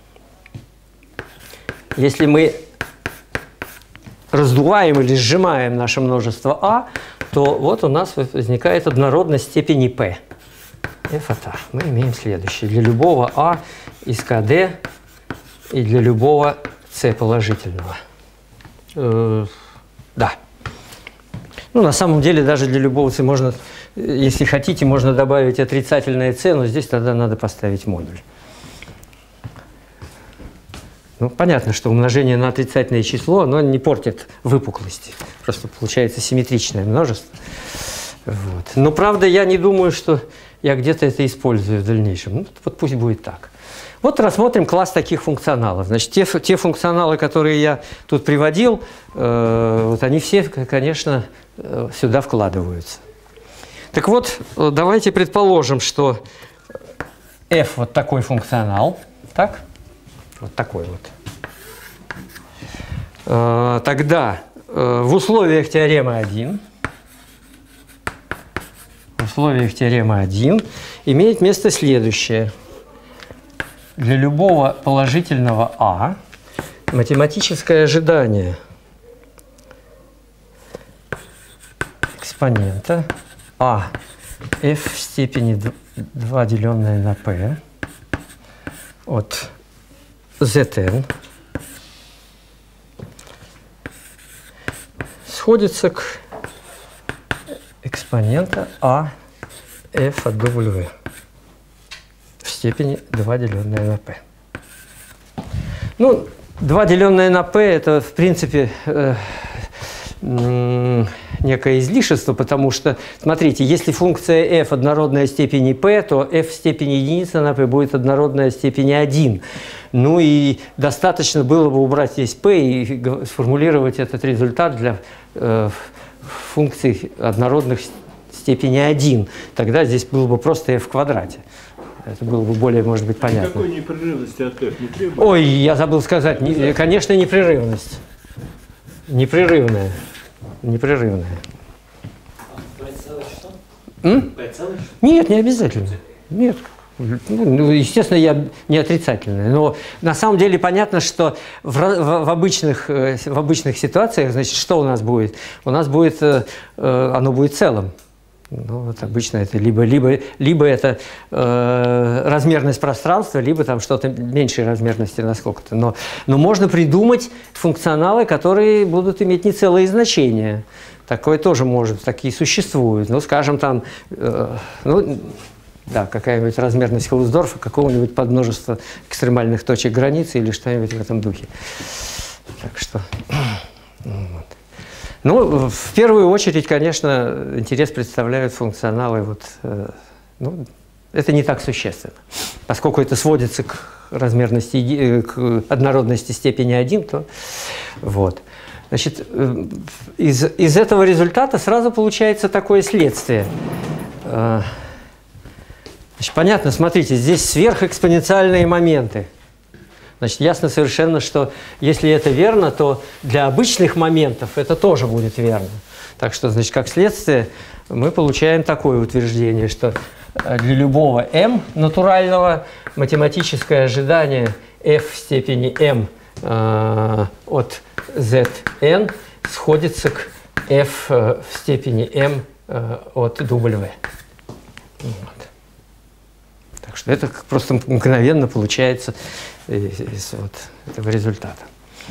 Если мы раздуваем или сжимаем наше множество А, то вот у нас возникает однородность степени P. F от A. Мы имеем следующее. Для любого А из КД и для любого С положительного. Э, да. Ну, на самом деле, даже для любого С можно, если хотите, можно добавить отрицательное С, но здесь тогда надо поставить модуль. Ну, понятно, что умножение на отрицательное число, оно не портит выпуклости. Просто получается симметричное множество. Вот. Но, правда, я не думаю, что я где-то это использую в дальнейшем. Ну, вот пусть будет так. Вот рассмотрим класс таких функционалов. Значит, те, те функционалы, которые я тут приводил, э, вот они все, конечно, сюда вкладываются. Так вот, давайте предположим, что f вот такой функционал, так? Вот такой вот. Э, тогда э, в условиях теоремы один, в условиях теоремы один имеет место следующее. Для любого положительного а математическое ожидание экспонента а f в степени два деленное на p от zn сходится к экспонента а f от w в степени два деленное на p. Ну, два деленное на p это, в принципе, э, э, некое излишество, потому что, смотрите, если функция f однородная степени p, то f в степени единицы на p будет однородная степени один. Ну и достаточно было бы убрать весь p и сформулировать этот результат для э, функций однородных степени один. Тогда здесь было бы просто f в квадрате. Это было бы более, может быть, понятно. Никакой непрерывности от f не требует? Ой, я забыл сказать. Не, конечно, непрерывность. Непрерывная. Непрерывная. М? Нет, не обязательно. Нет. Ну, естественно, я не отрицательная. Но на самом деле понятно, что в, в, в, обычных, в обычных ситуациях, значит, что у нас будет? У нас будет, оно будет целым. Ну, вот обычно это либо, либо, либо это э, размерность пространства, либо там что-то меньшей размерности на сколько-то. Но, но можно придумать функционалы, которые будут иметь нецелые значения. Такое тоже может, такие существуют. Ну, скажем, там, э, ну, да, какая-нибудь размерность Хаусдорфа, какого-нибудь подмножества экстремальных точек границы или что-нибудь в этом духе. Так что... Вот. Ну, в первую очередь, конечно, интерес представляют функционалы. Вот, э, ну, это не так существенно. Поскольку это сводится к размерности, к однородности степени один, то вот. Значит, э, из, из этого результата сразу получается такое следствие. Э, значит, понятно, смотрите, здесь сверхэкспоненциальные моменты. Значит, ясно совершенно, что если это верно, то для обычных моментов это тоже будет верно. Так что, значит, как следствие, мы получаем такое утверждение, что для любого m натурального математическое ожидание f в степени m э, от zn сходится к f в степени m э, от w. Вот. Так что это просто мгновенно получается из вот этого результата.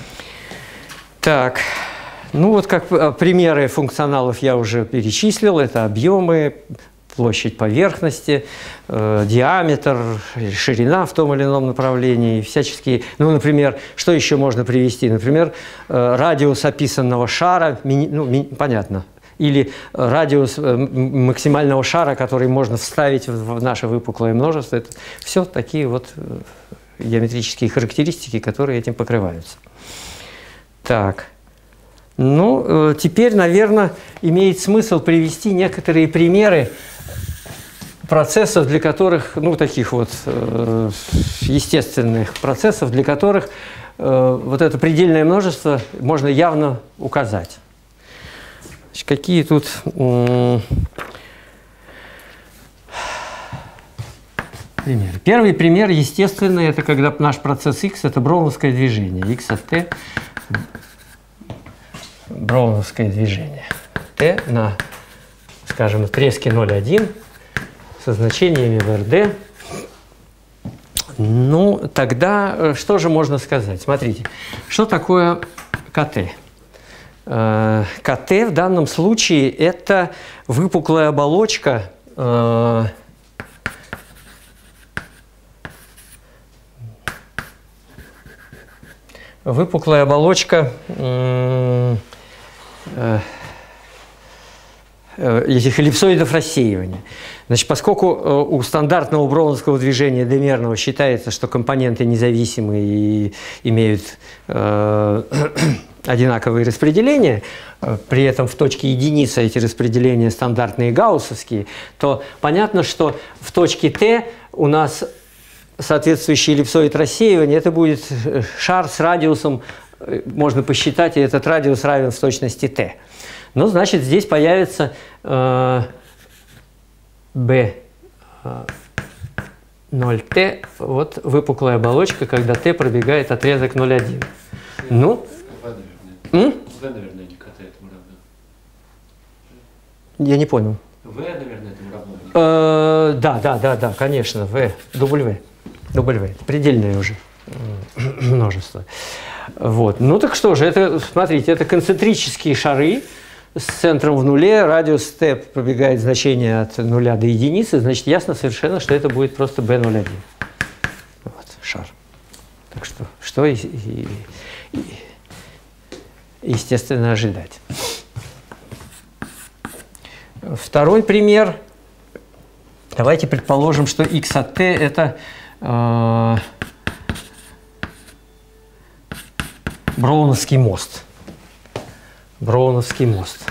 Так, ну вот как примеры функционалов я уже перечислил. Это объемы, площадь поверхности, э, диаметр, ширина в том или ином направлении, всяческие. Ну, например, что еще можно привести? Например, э, радиус описанного шара, мини, ну, ми, понятно. Или радиус максимального шара, который можно вставить в наше выпуклое множество. Это все такие вот геометрические характеристики, которые этим покрываются. Так. Ну, теперь, наверное, имеет смысл привести некоторые примеры процессов, для которых, ну, таких вот естественных процессов, для которых вот это предельное множество можно явно указать. Какие тут примеры? Первый пример естественный, это когда наш процесс x – это броуновское движение. X от t – броуновское движение. T на, скажем, отрезке ноль один со значениями в эр-дэ. Ну, тогда что же можно сказать? Смотрите, что такое КТ? КТ в данном случае это выпуклая оболочка э, выпуклая оболочка э, э, этих эллипсоидов рассеивания. Значит, поскольку у стандартного броуновского движения D-мерного считается, что компоненты независимые и имеют э, одинаковые распределения, при этом в точке единицы эти распределения стандартные гауссовские, то понятно, что в точке Т у нас соответствующий эллипсоид рассеивания, это будет шар с радиусом, можно посчитать, и этот радиус равен в точности Т. Ну, значит, здесь появится э, B ноль Т, вот выпуклая оболочка, когда Т пробегает отрезок ноль один. Ну, В, наверное, не к этому равно. Я не понял. В, наверное, этому равно. Э, да, да, да, да, конечно, В, W. W, предельное уже множество. Вот. Ну так что же, это, смотрите, это концентрические шары с центром в нуле, радиус Т пробегает значение от нуля до единицы, значит, ясно совершенно, что это будет просто B ноль один. Вот, шар. Так что, что и, и, и, естественно, ожидать. Второй пример. Давайте предположим, что x от t это э, Броуновский мост. Броуновский мост.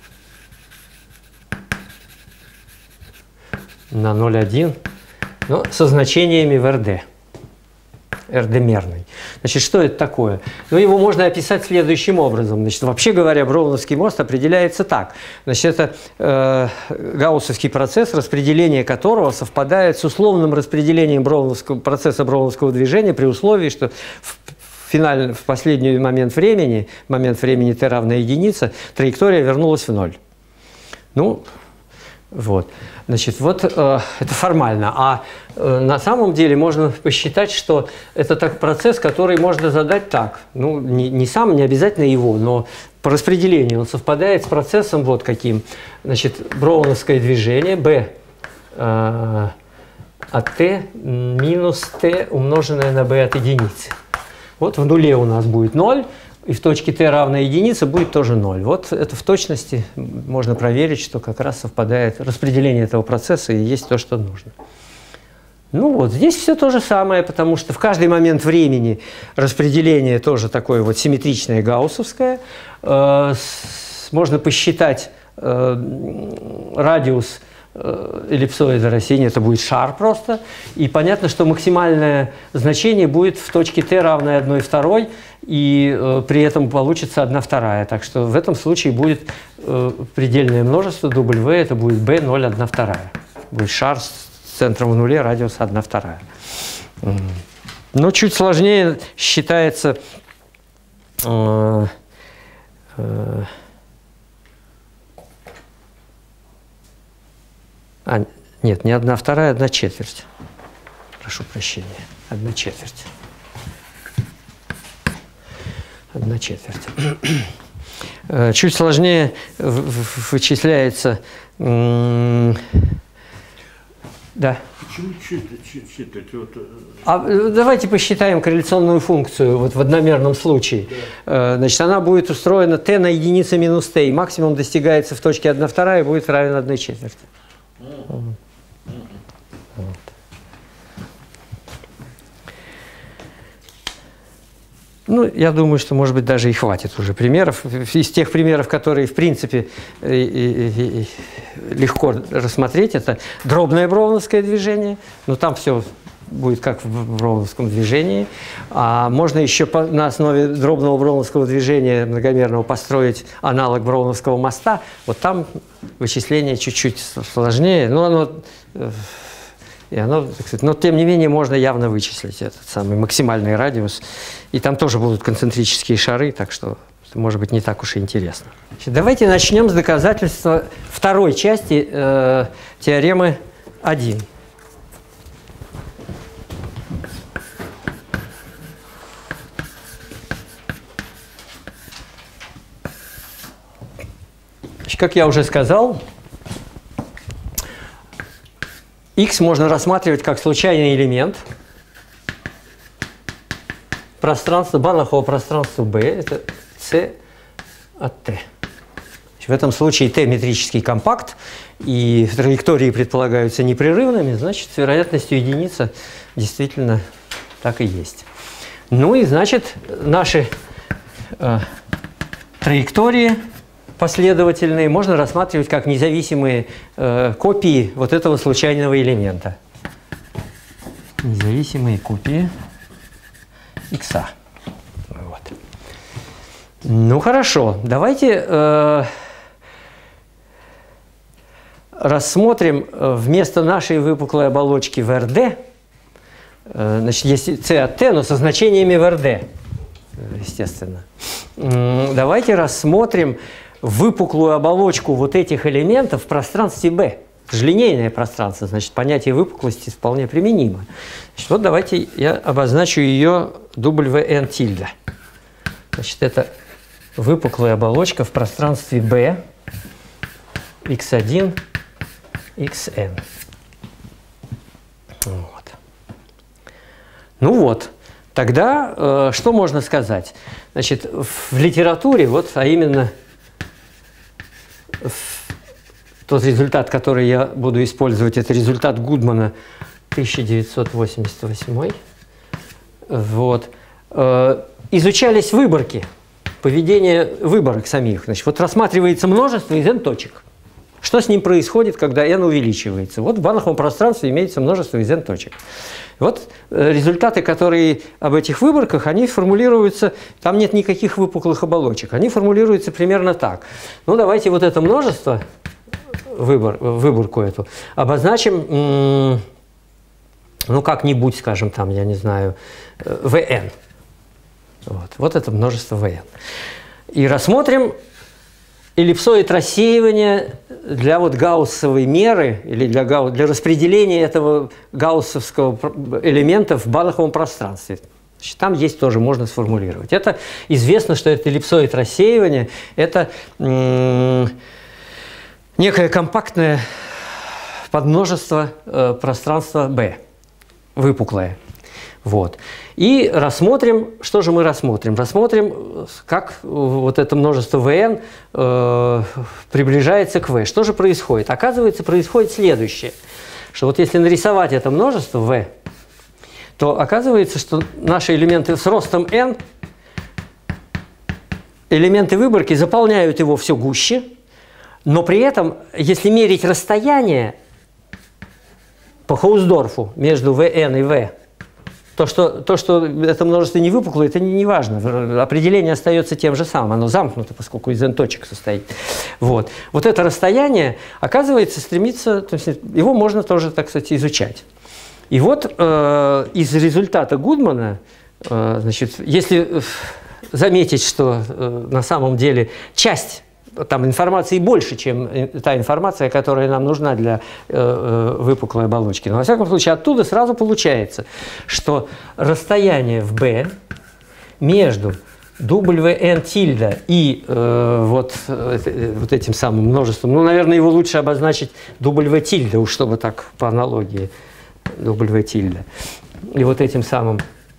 На ноль один, но со значениями в эр дэ. эр дэ-мерный. Значит, что это такое? Ну, его можно описать следующим образом. Значит, вообще говоря, Броуновский мост определяется так. Значит, это э, гауссовский процесс, распределение которого совпадает с условным распределением броуновского, процесса броуновского движения при условии, что в, финально, в последний момент времени, момент времени t равна единице, траектория вернулась в ноль. Ну, вот. Значит, вот э, это формально. А э, на самом деле можно посчитать, что это так процесс, который можно задать так. Ну, не, не сам, не обязательно его, но по распределению он совпадает с процессом вот каким. Значит, броуновское движение B э, от t минус t умноженное на b от единицы. Вот в нуле у нас будет ноль. И в точке t равна единице будет тоже ноль. Вот это в точности можно проверить, что как раз совпадает распределение этого процесса и есть то, что нужно. Ну вот, здесь все то же самое, потому что в каждый момент времени распределение тоже такое вот симметричное гауссовское. Э, с, можно посчитать э, радиус эллипсоида рассеяния, это будет шар просто. И понятно, что максимальное значение будет в точке t равной одна вторая, и э, при этом получится одна вторая. Так что в этом случае будет э, предельное множество W, это будет B ноль одна вторая. Будет шар с центром в нуле, радиус одна вторая. Но чуть сложнее считается э, э, А, нет, не одна вторая, одна четверть. Прошу прощения. Одна четверть. Одна четверть. Чуть сложнее вычисляется. Да. Почему четверть? Вот... А давайте посчитаем корреляционную функцию вот в одномерном случае. Да. Значит, она будет устроена t на единице минус t, и максимум достигается в точке одна вторая и будет равен одной четверти. Вот. Ну, я думаю, что, может быть, даже и хватит уже примеров. Из тех примеров, которые, в принципе, легко рассмотреть, это дробное броуновское движение. Но там все будет как в броуновском движении. А можно еще на основе дробного броуновского движения многомерного построить аналог броуновского моста. Вот там вычисление чуть-чуть сложнее. Но оно, и оно, так сказать, но тем не менее можно явно вычислить этот самый максимальный радиус. И там тоже будут концентрические шары, так что это может быть не так уж и интересно. Значит, давайте начнем с доказательства второй части э, теоремы один. Как я уже сказал, x можно рассматривать как случайный элемент, пространство, банахового пространства B, это C от T. В этом случае T метрический компакт, и траектории предполагаются непрерывными, значит, с вероятностью единица действительно так и есть. Ну и, значит, наши э, траектории последовательные можно рассматривать как независимые э, копии вот этого случайного элемента. Независимые копии x. Вот. Ну хорошо, давайте э, рассмотрим вместо нашей выпуклой оболочки в эр дэ, э, значит, есть c от t, но со значениями в эр дэ, естественно. Давайте рассмотрим выпуклую оболочку вот этих элементов в пространстве B. Это же линейное пространство, значит, понятие выпуклости вполне применимо. Значит, вот давайте я обозначу ее дабл ю эн тильда. Значит, это выпуклая оболочка в пространстве B, икс один, икс эн. Вот. Ну вот, тогда э, что можно сказать? Значит, в литературе, вот, а именно тот результат, который я буду использовать, это результат Гудмана тысяча девятьсот восемьдесят восемь. Вот. Изучались выборки, поведение выборок самих. Значит, вот рассматривается множество из n точек. Что с ним происходит, когда n увеличивается? Вот в банаховом пространстве имеется множество из n точек. Вот результаты, которые об этих выборках, они формулируются, там нет никаких выпуклых оболочек, они формулируются примерно так. Ну, давайте вот это множество, выбор, выборку эту, обозначим, ну, как-нибудь, скажем, там, я не знаю, вэ эн. Вот, вот это множество вэ эн. И рассмотрим эллипсоид рассеивания для вот гауссовой меры или для, гау... для распределения этого гауссовского элемента в банаховом пространстве. Значит, там есть тоже, можно сформулировать. Это известно, что это эллипсоид рассеивания, это некое компактное подмножество э, пространства B, выпуклое. Вот. И рассмотрим, что же мы рассмотрим? Рассмотрим, как вот это множество вэ эн э, приближается к V. Что же происходит? Оказывается, происходит следующее, что вот если нарисовать это множество V, то оказывается, что наши элементы с ростом n, элементы выборки заполняют его все гуще, но при этом, если мерить расстояние по Хаусдорфу между вэ эн и V, То что, то, что это множество не выпуклое, это не, не важно. Определение остается тем же самым. Оно замкнуто, поскольку из n точек состоит. Вот. Вот это расстояние, оказывается, стремится... То есть его можно тоже, так сказать, изучать. И вот э, из результата Гудмана, э, значит, если заметить, что э, на самом деле часть там информации больше, чем та информация, которая нам нужна для э, выпуклой оболочки. Но, во всяком случае, оттуда сразу получается, что расстояние в B между дабл ю эн тильда и э, вот, э, вот этим самым множеством, ну, наверное, его лучше обозначить дабл ю тильда, уж чтобы так по аналогии дабл ю тильда. И вот этим самым...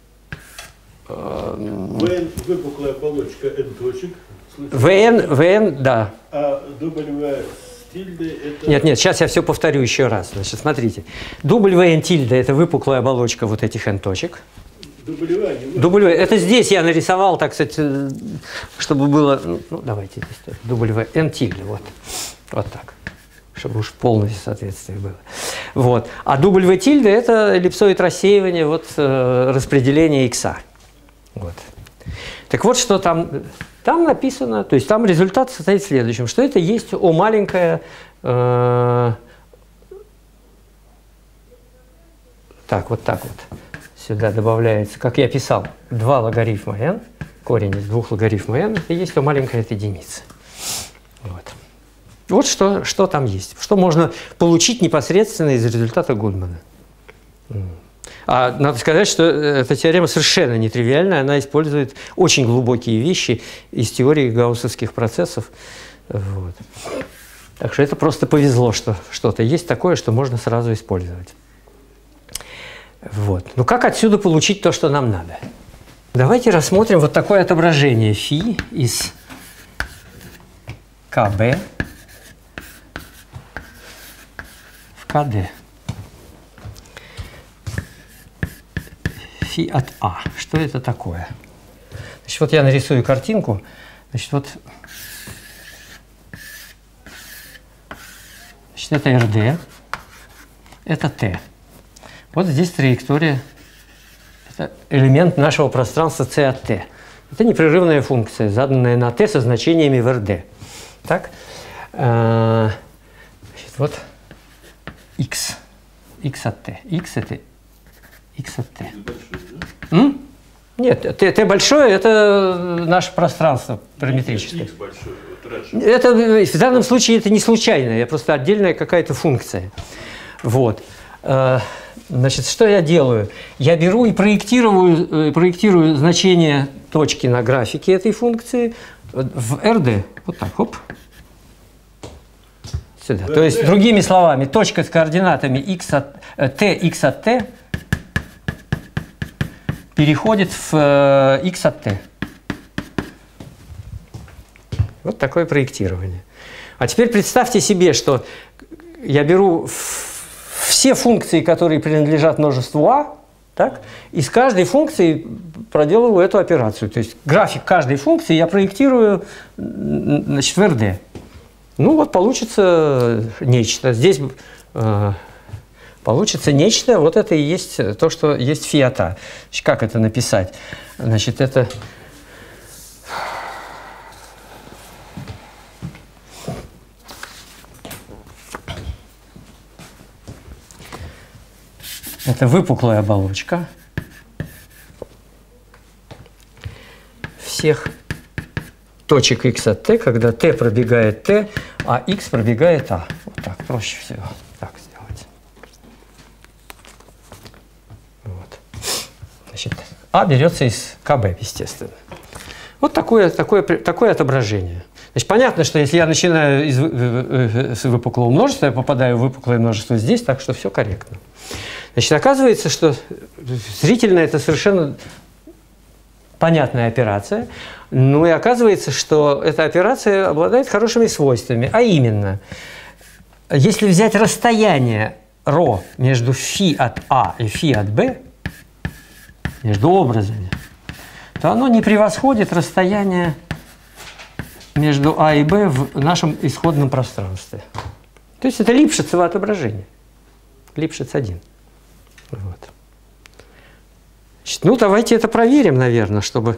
Э, выпуклая оболочка n точек. вэ эн, вэ эн, да. А дабл ю тильда это... Нет, нет, сейчас я все повторю еще раз. Значит, смотрите. дабл ю эн тильда – это выпуклая оболочка вот этих n точек. дабл ю эн, W, это здесь я нарисовал, так сказать, чтобы было... Ну, давайте здесь. дабл ю эн тильда, вот. Вот так. Чтобы уж полностью соответствие было. Вот. А дабл ю тильда – это эллипсоид рассеивания, вот, распределения x. Вот. Так вот, что там... Там написано, то есть там результат состоит в следующем, что это есть О маленькое, э, так, вот так вот, сюда добавляется, как я писал, два логарифма n, корень из двух логарифма n, и есть О маленькая от единицы. Вот, вот что, что там есть, что можно получить непосредственно из результата Гудмана. А надо сказать, что эта теорема совершенно нетривиальная, она использует очень глубокие вещи из теории гауссовских процессов. Вот. Так что это просто повезло, что что-то есть такое, что можно сразу использовать. Вот. Но как отсюда получить то, что нам надо? Давайте рассмотрим вот такое отображение φ из КБ в КД. Φ от А. Что это такое? Значит, вот я нарисую картинку. Значит, вот значит, это эр дэ, это Т. Вот здесь траектория. Это элемент нашего пространства С от Т. Это непрерывная функция, заданная на Т со значениями в эр дэ. Так? Значит, вот x. x от Т. x это x от Т. М? Нет, Т, Т большое – это наше пространство параметрическое. Это, в данном случае это не случайно, это просто отдельная какая-то функция. Вот. Значит, что я делаю? Я беру и проектирую, проектирую значение точки на графике этой функции в эр дэ. Вот так, хоп. Сюда. То есть, другими словами, точка с координатами x от, t, x от t переходит в x от t. Вот такое проектирование. А теперь представьте себе, что я беру все функции, которые принадлежат множеству А, так, и с каждой функцией проделываю эту операцию. То есть график каждой функции я проектирую, значит, в эр дэ. Ну вот получится нечто. Здесь э, получится нечто. Вот это и есть то, что есть φ от А. Значит, как это написать? Значит, это... Это выпуклая оболочка всех точек x от t, когда t пробегает t, а x пробегает a. Вот так, проще всего так сделать. Вот. Значит, a берется из КБ, естественно. Вот такое, такое, такое отображение. Значит, понятно, что если я начинаю из, с выпуклого множества, я попадаю в выпуклое множество здесь, так что все корректно. Значит, оказывается, что зрительно это совершенно понятная операция, но и оказывается, что эта операция обладает хорошими свойствами, а именно, если взять расстояние ρ между φ от А и φ от Б, между образами, то оно не превосходит расстояние между А и Б в нашем исходном пространстве. То есть это Липшицево отображение. Липшиц один. Вот. Значит, ну, давайте это проверим, наверное, чтобы...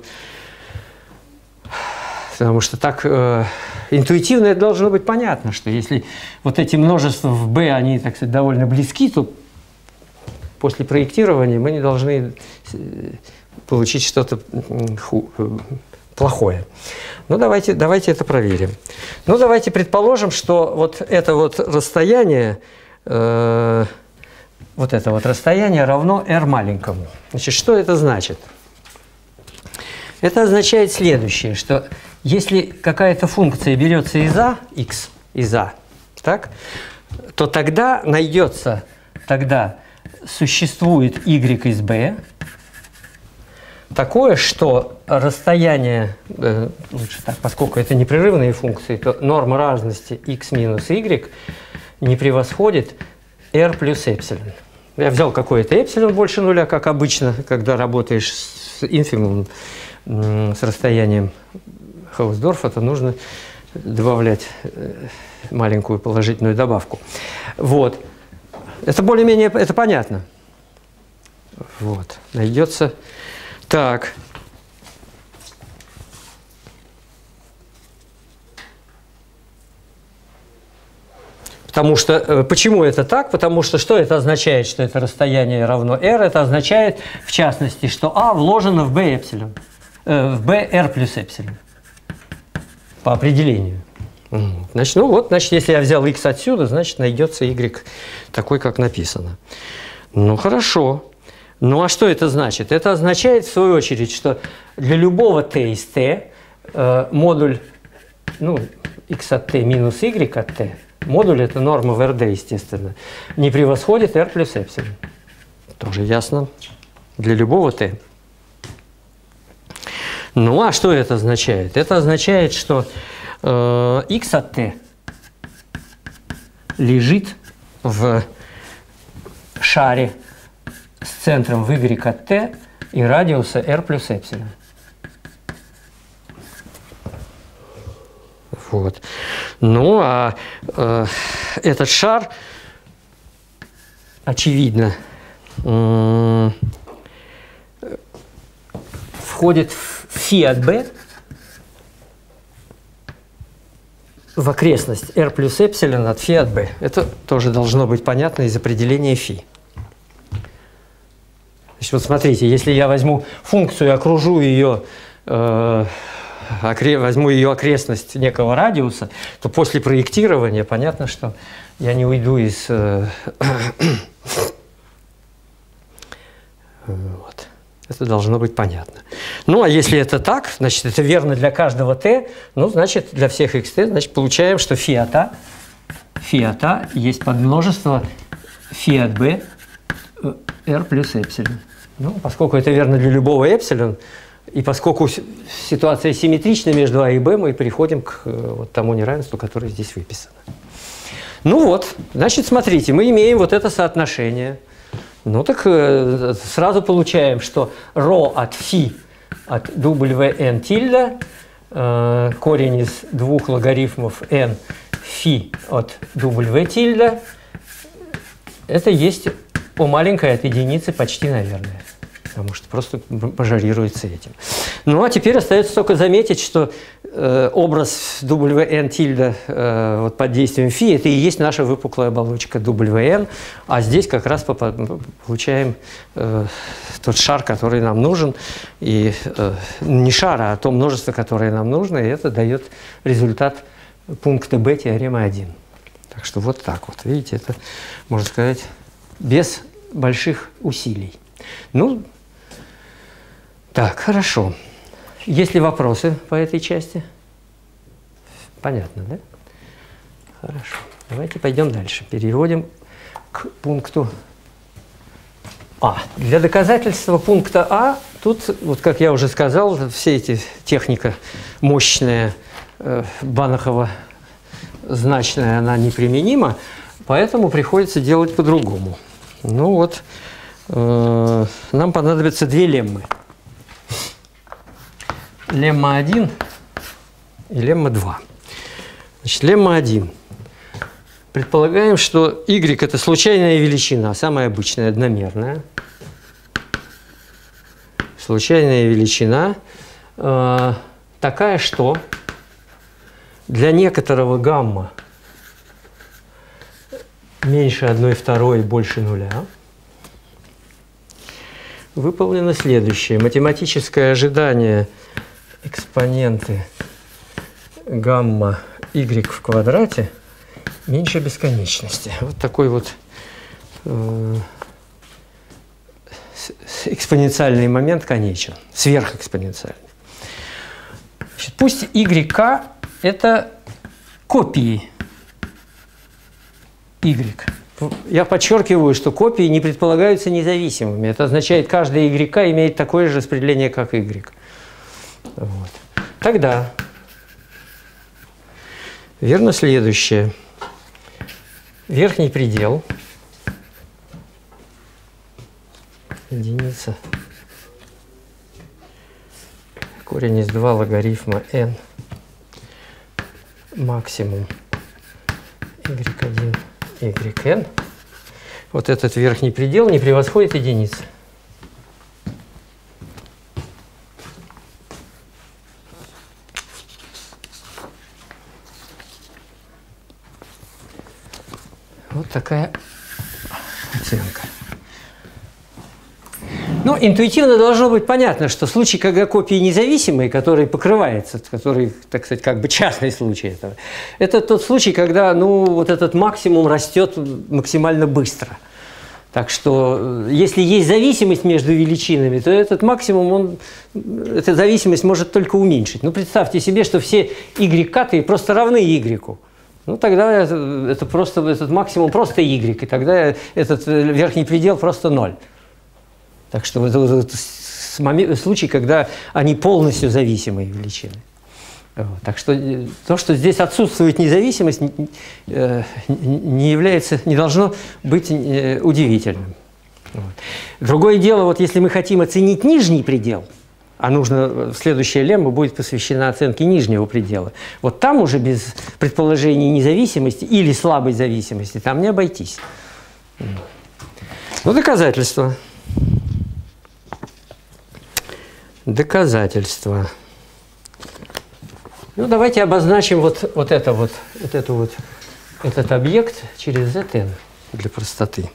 Потому что так э, интуитивно это должно быть понятно, что если вот эти множества в B, они, так сказать, довольно близки, то после проектирования мы не должны получить что-то плохое. Ну, давайте, давайте это проверим. Ну, давайте предположим, что вот это вот расстояние... Э, Вот это вот расстояние равно r маленькому. Значит, что это значит? Это означает следующее, что если какая-то функция берется из А, x, из А, так, то тогда найдется, тогда существует y из b, такое, что расстояние, э, лучше так, поскольку это непрерывные функции, то норма разности x минус y не превосходит r плюс эпсилон. Я взял какое-то эпсилон больше нуля, как обычно, когда работаешь с инфимумом, с расстоянием Хаусдорфа, то нужно добавлять маленькую положительную добавку. Вот. Это более-менее, это понятно. Вот. Найдется. Так. Потому что, почему это так? Потому что что это означает, что это расстояние равно r? Это означает, в частности, что а вложено в b эпсилон, э, в b r плюс эпсилон. По определению. Значит, ну вот, значит, если я взял x отсюда, значит, найдется y такой, как написано. Ну, хорошо. Ну, а что это значит? Это означает, в свою очередь, что для любого t из t э, модуль, ну, x от t минус y от t, модуль, это норма в эр дэ, естественно, не превосходит r плюс эпсилон. Тоже ясно. Для любого t. Ну, а что это означает? Это означает, что э, x от t лежит в шаре с центром в y от t и радиуса r плюс эпсилон. Вот. Ну, а э, этот шар, очевидно, э, входит в φ от b в окрестность r плюс эпсилон от φ от b. Это тоже должно быть понятно из определения φ. Значит, вот смотрите, если я возьму функцию и окружу ее, э, окре, возьму ее окрестность некого радиуса, то после проектирования понятно, что я не уйду из... Э, вот. Это должно быть понятно. Ну, а если это так, значит, это верно для каждого t, ну, значит, для всех xt, значит, получаем, что φ от a, φ от a есть подмножество φ от b r плюс эпсилон. Ну, поскольку это верно для любого эпсилон, и поскольку ситуация симметрична между а и b, мы приходим к вот тому неравенству, которое здесь выписано. Ну вот, значит, смотрите, мы имеем вот это соотношение. Ну так э, сразу получаем, что ρ от φ от wn тильда, э, корень из двух логарифмов n φ от w тильда, это есть о маленькой от единицы почти, наверное, потому что просто мажорируется этим. Ну а теперь остается только заметить, что э, образ wn тильда э, вот под действием φ это и есть наша выпуклая оболочка wn, а здесь как раз получаем э, тот шар, который нам нужен, и э, не шар, а то множество, которое нам нужно, и это дает результат пункта b теоремы один. Так что вот так вот, видите, это, можно сказать, без больших усилий. Ну, так, хорошо. Есть ли вопросы по этой части? Понятно, да? Хорошо. Давайте пойдем дальше. Переходим к пункту А. Для доказательства пункта А, тут, вот как я уже сказал, все эти техника мощная, э, Банахова значная, она неприменима, поэтому приходится делать по-другому. Ну вот, э, нам понадобятся две леммы. Лемма один и лемма два. Значит, лемма один. Предполагаем, что y – это случайная величина, самая обычная, одномерная. Случайная величина э, такая, что для некоторого гамма меньше одной второй, больше нуля выполнено следующее. Математическое ожидание экспоненты гамма y в квадрате меньше бесконечности. Вот такой вот э, экспоненциальный момент конечен, сверхэкспоненциальный. Значит, пусть yk – это копии y. Я подчеркиваю, что копии не предполагаются независимыми. Это означает, каждая y имеет такое же распределение, как y. Вот. Тогда верно следующее. Верхний предел единица корень из два логарифма n максимум y один yn. Вот этот верхний предел не превосходит единицы. Вот такая оценка. Ну, интуитивно должно быть понятно, что случай, когда копии независимые, который покрывается, который, так сказать, как бы частный случай этого, это тот случай, когда, ну, вот этот максимум растет максимально быстро. Так что, если есть зависимость между величинами, то этот максимум, он, эта зависимость может только уменьшить. Ну, представьте себе, что все y-каты просто равны y. Ну, тогда это просто, этот максимум просто y, и тогда этот верхний предел просто ноль. Так что вот, вот, случай, когда они полностью зависимые величины. Вот. Так что то, что здесь отсутствует независимость, не является, не должно быть удивительным. Вот. Другое дело, вот если мы хотим оценить нижний предел, а нужно, следующая лемма будет посвящена оценке нижнего предела. Вот там уже без предположения независимости или слабой зависимости там не обойтись. Ну, доказательства. Доказательства. Ну, давайте обозначим вот, вот, это вот, вот, это вот этот объект через zn для простоты.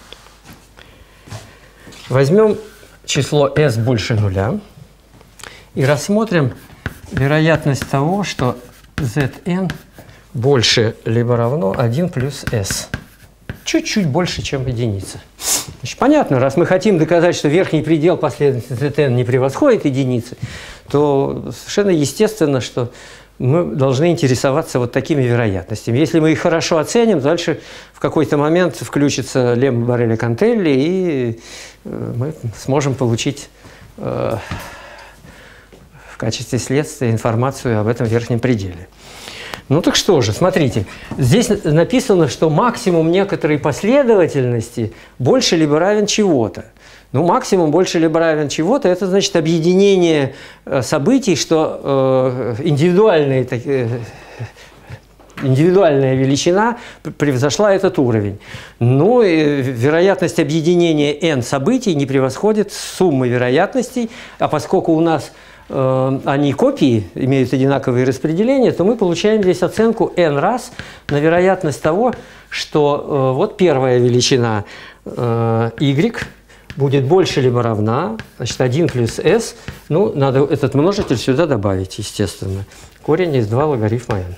Возьмем число s больше нуля и рассмотрим вероятность того, что zn больше либо равно один плюс s. Чуть-чуть больше, чем единица. Значит, понятно, раз мы хотим доказать, что верхний предел последовательности zn не превосходит единицы, то совершенно естественно, что мы должны интересоваться вот такими вероятностями. Если мы их хорошо оценим, дальше в какой-то момент включится лемма Борреля-Кантелли, и мы сможем получить э, в качестве следствия информацию об этом верхнем пределе. Ну так что же, смотрите, здесь написано, что максимум некоторой последовательности больше либо равен чего-то. Ну, максимум больше либо равен чего-то, это значит объединение событий, что э, индивидуальные, э, индивидуальная величина превзошла этот уровень. Ну, и вероятность объединения n событий не превосходит суммы вероятностей, а поскольку у нас э, они копии, имеют одинаковые распределения, то мы получаем здесь оценку n раз на вероятность того, что э, вот первая величина э, y будет больше либо равна, значит, один плюс s, ну, надо этот множитель сюда добавить, естественно. Корень из два логарифма n.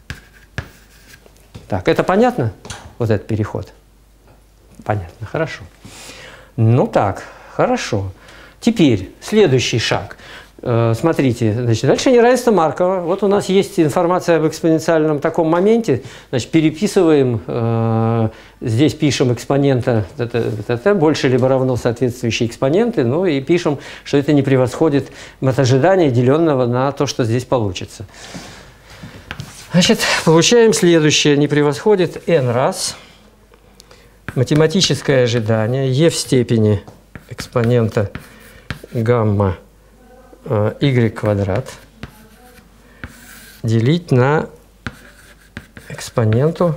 Так, это понятно? Вот этот переход? Понятно, хорошо. Ну так, хорошо. Теперь следующий шаг. Смотрите, значит, дальше неравенство Маркова. Вот у нас есть информация об экспоненциальном таком моменте. Значит, переписываем, э, здесь пишем экспонента это, это, больше либо равно соответствующие экспоненты, ну и пишем, что это не превосходит от ожидания, деленного на то, что здесь получится. Значит, получаем следующее. Не превосходит n раз математическое ожидание e в степени экспонента гамма y квадрат делить на экспоненту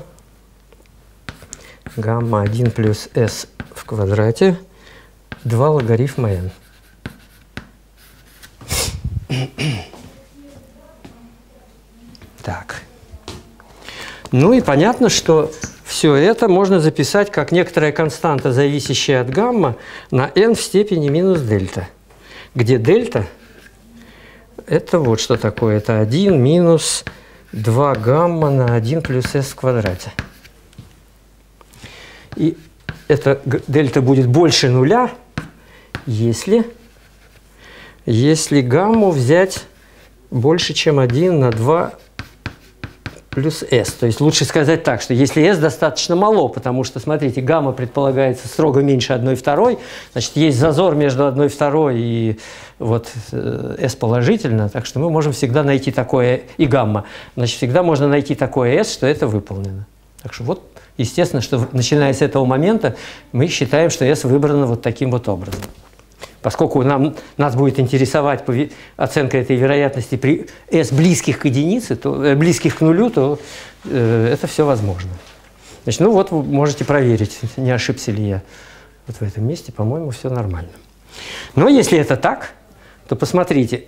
гамма один плюс s в квадрате два логарифма n. Так. Ну и понятно, что все это можно записать как некоторая константа, зависящая от гамма, на n в степени минус дельта, где дельта – это вот что такое. Это один минус два гамма на один плюс s в квадрате. И это дельта будет больше нуля, если, если гамму взять больше, чем один на два плюс s. То есть лучше сказать так, что если s достаточно мало, потому что, смотрите, гамма предполагается строго меньше одной второй, значит, есть зазор между одной второй и вот s положительно, так что мы можем всегда найти такое, и гамма, значит, всегда можно найти такое s, что это выполнено. Так что вот, естественно, что начиная с этого момента мы считаем, что s выбрано вот таким вот образом. Поскольку нам, нас будет интересовать оценка этой вероятности при s близких к единице, то, близких к нулю, то э, это все возможно. Значит, ну вот вы можете проверить, не ошибся ли я вот в этом месте. По-моему, все нормально. Но если это так, то посмотрите.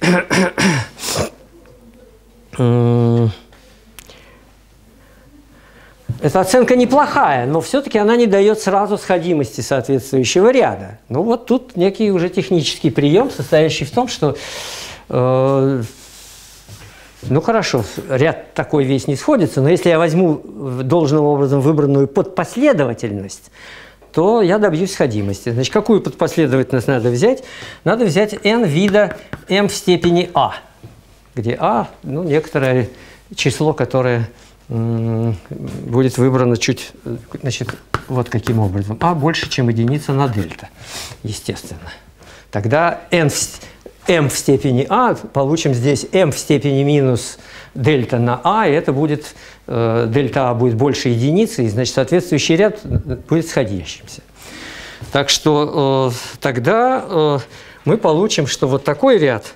Эта оценка неплохая, но все-таки она не дает сразу сходимости соответствующего ряда. Ну вот тут некий уже технический прием, состоящий в том, что, э, ну хорошо, ряд такой весь не сходится, но если я возьму должным образом выбранную подпоследовательность, то я добьюсь сходимости. Значит, какую подпоследовательность надо взять? Надо взять n вида m в степени a, где a, ну, некоторое число, которое будет выбрано чуть, значит, вот каким образом. А больше, чем единица на дельта, естественно. Тогда n в, m в степени а, получим здесь m в степени минус дельта на а, и это будет, э, дельта а будет больше единицы, и значит соответствующий ряд будет сходящимся. Так что э, тогда э, мы получим, что вот такой ряд,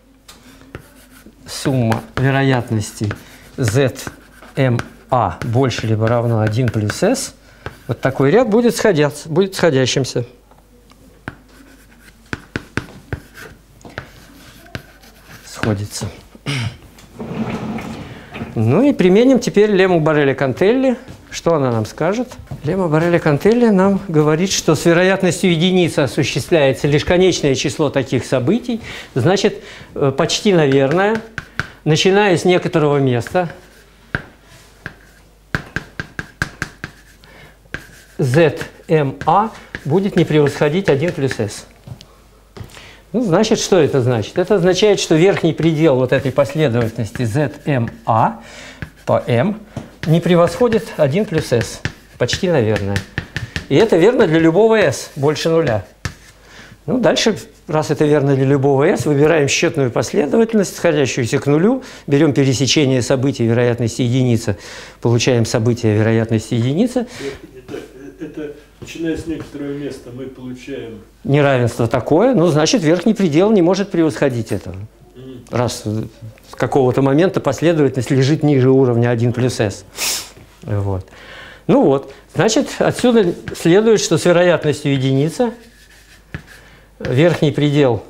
сумма вероятностей zma больше либо равно один плюс s, вот такой ряд будет, сходяться, будет сходящимся. Сходится. Ну и применим теперь лемму Борелли-Кантелли. Что она нам скажет? Лемма Борелли-Кантелли нам говорит, что с вероятностью единицы осуществляется лишь конечное число таких событий, значит, почти наверное, начиная с некоторого места, zma будет не превосходить один плюс s. Ну, значит, что это значит? Это означает, что верхний предел вот этой последовательности zma по m не превосходит один плюс s. Почти, наверное. И это верно для любого s больше нуля. Ну, дальше, раз это верно для любого s, выбираем счетную последовательность, сходящуюся к нулю, берем пересечение событий вероятности единицы, получаем событие вероятности единицы. Это, это, начиная с некоторого места, мы получаем... Неравенство такое, ну, значит, верхний предел не может превосходить этого. Mm. Раз с какого-то момента последовательность лежит ниже уровня один плюс s. Вот. Ну вот, значит, отсюда следует, что с вероятностью единицы верхний предел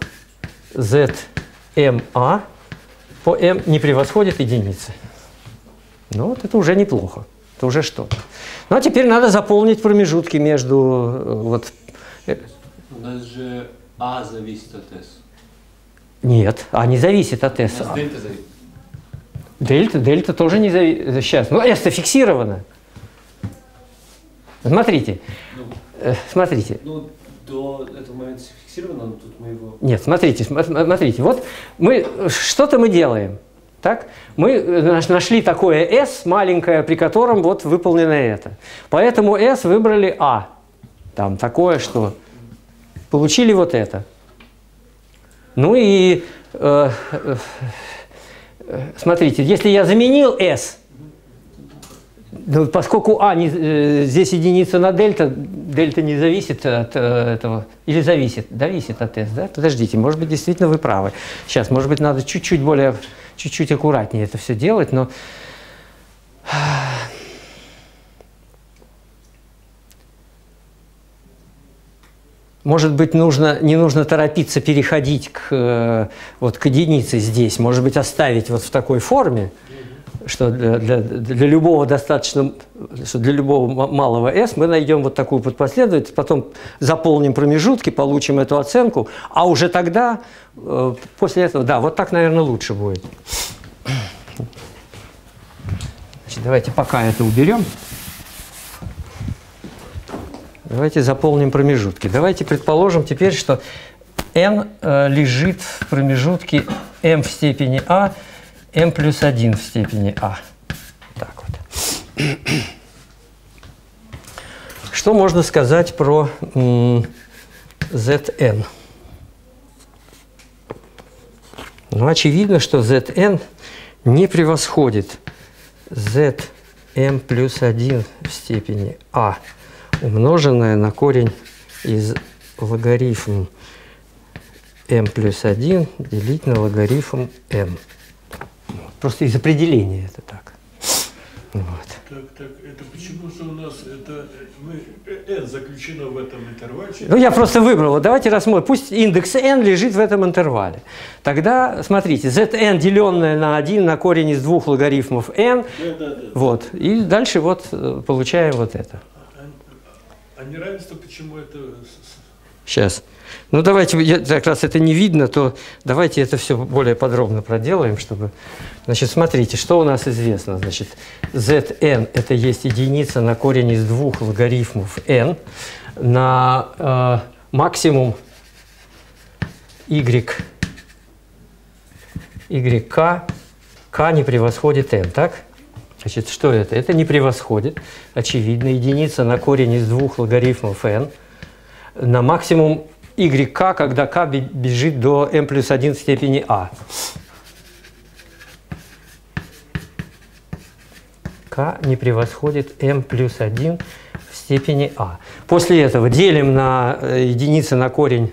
zma по m не превосходит единицы. Ну вот это уже неплохо, это уже что-то. Ну а теперь надо заполнить промежутки между вот. У нас же а зависит от s. Нет, а не зависит от s. У нас дельта зависит. Дельта, дельта тоже не зависит. Сейчас, ну s-то фиксировано. Смотрите, Ну, смотрите. ну, до этого момента фиксировано, но тут мы его... Нет, смотрите, смотрите. Вот мы что-то мы делаем. Так? Мы нашли такое S маленькое, при котором вот выполнено это. Поэтому S выбрали А. Там такое, что получили вот это. Ну и э, э, смотрите, если я заменил S, ну, поскольку А не, э, здесь единица на дельта, дельта не зависит от э, этого, или зависит, зависит от S, да? Подождите, может быть, действительно вы правы. Сейчас, может быть, надо чуть-чуть более, чуть-чуть аккуратнее это все делать, но... Может быть, нужно, не нужно торопиться переходить к, вот, к единице здесь, может быть, оставить вот в такой форме, что для, для, для любого достаточно, что для любого малого s мы найдем вот такую подпоследовательность, потом заполним промежутки, получим эту оценку, а уже тогда, э, после этого, да, вот так, наверное, лучше будет. Значит, давайте пока это уберем. Давайте заполним промежутки. Давайте предположим теперь, что n э, лежит в промежутке m в степени а, m плюс один в степени а. Так вот. Что можно сказать про м, zn? Ну, очевидно, что zn не превосходит zm плюс один в степени а, умноженное на корень из логарифм m плюс один делить на логарифм m. Просто из определения это так. Вот. Так, так, это почему же у нас это мы, n заключено в этом интервале? Ну, я просто выбрал. Давайте рассмотрим. Пусть индекс n лежит в этом интервале. Тогда, смотрите, zn, деленное на один на корень из двух логарифмов n. Да, да, да. Вот. И дальше вот получаем вот это. А неравенство, почему это... Сейчас. Ну, давайте, я, как раз это не видно, то давайте это все более подробно проделаем, чтобы... Значит, смотрите, что у нас известно. Значит, zn – это есть единица на корень из двух логарифмов n, на э, максимум y, yk, k не превосходит n, так? Значит, что это? Это не превосходит, очевидно, единица на корень из двух логарифмов n, на максимум yk, когда k бежит до m плюс один в степени a. K не превосходит m плюс один в степени a. После этого делим на единицы на корень.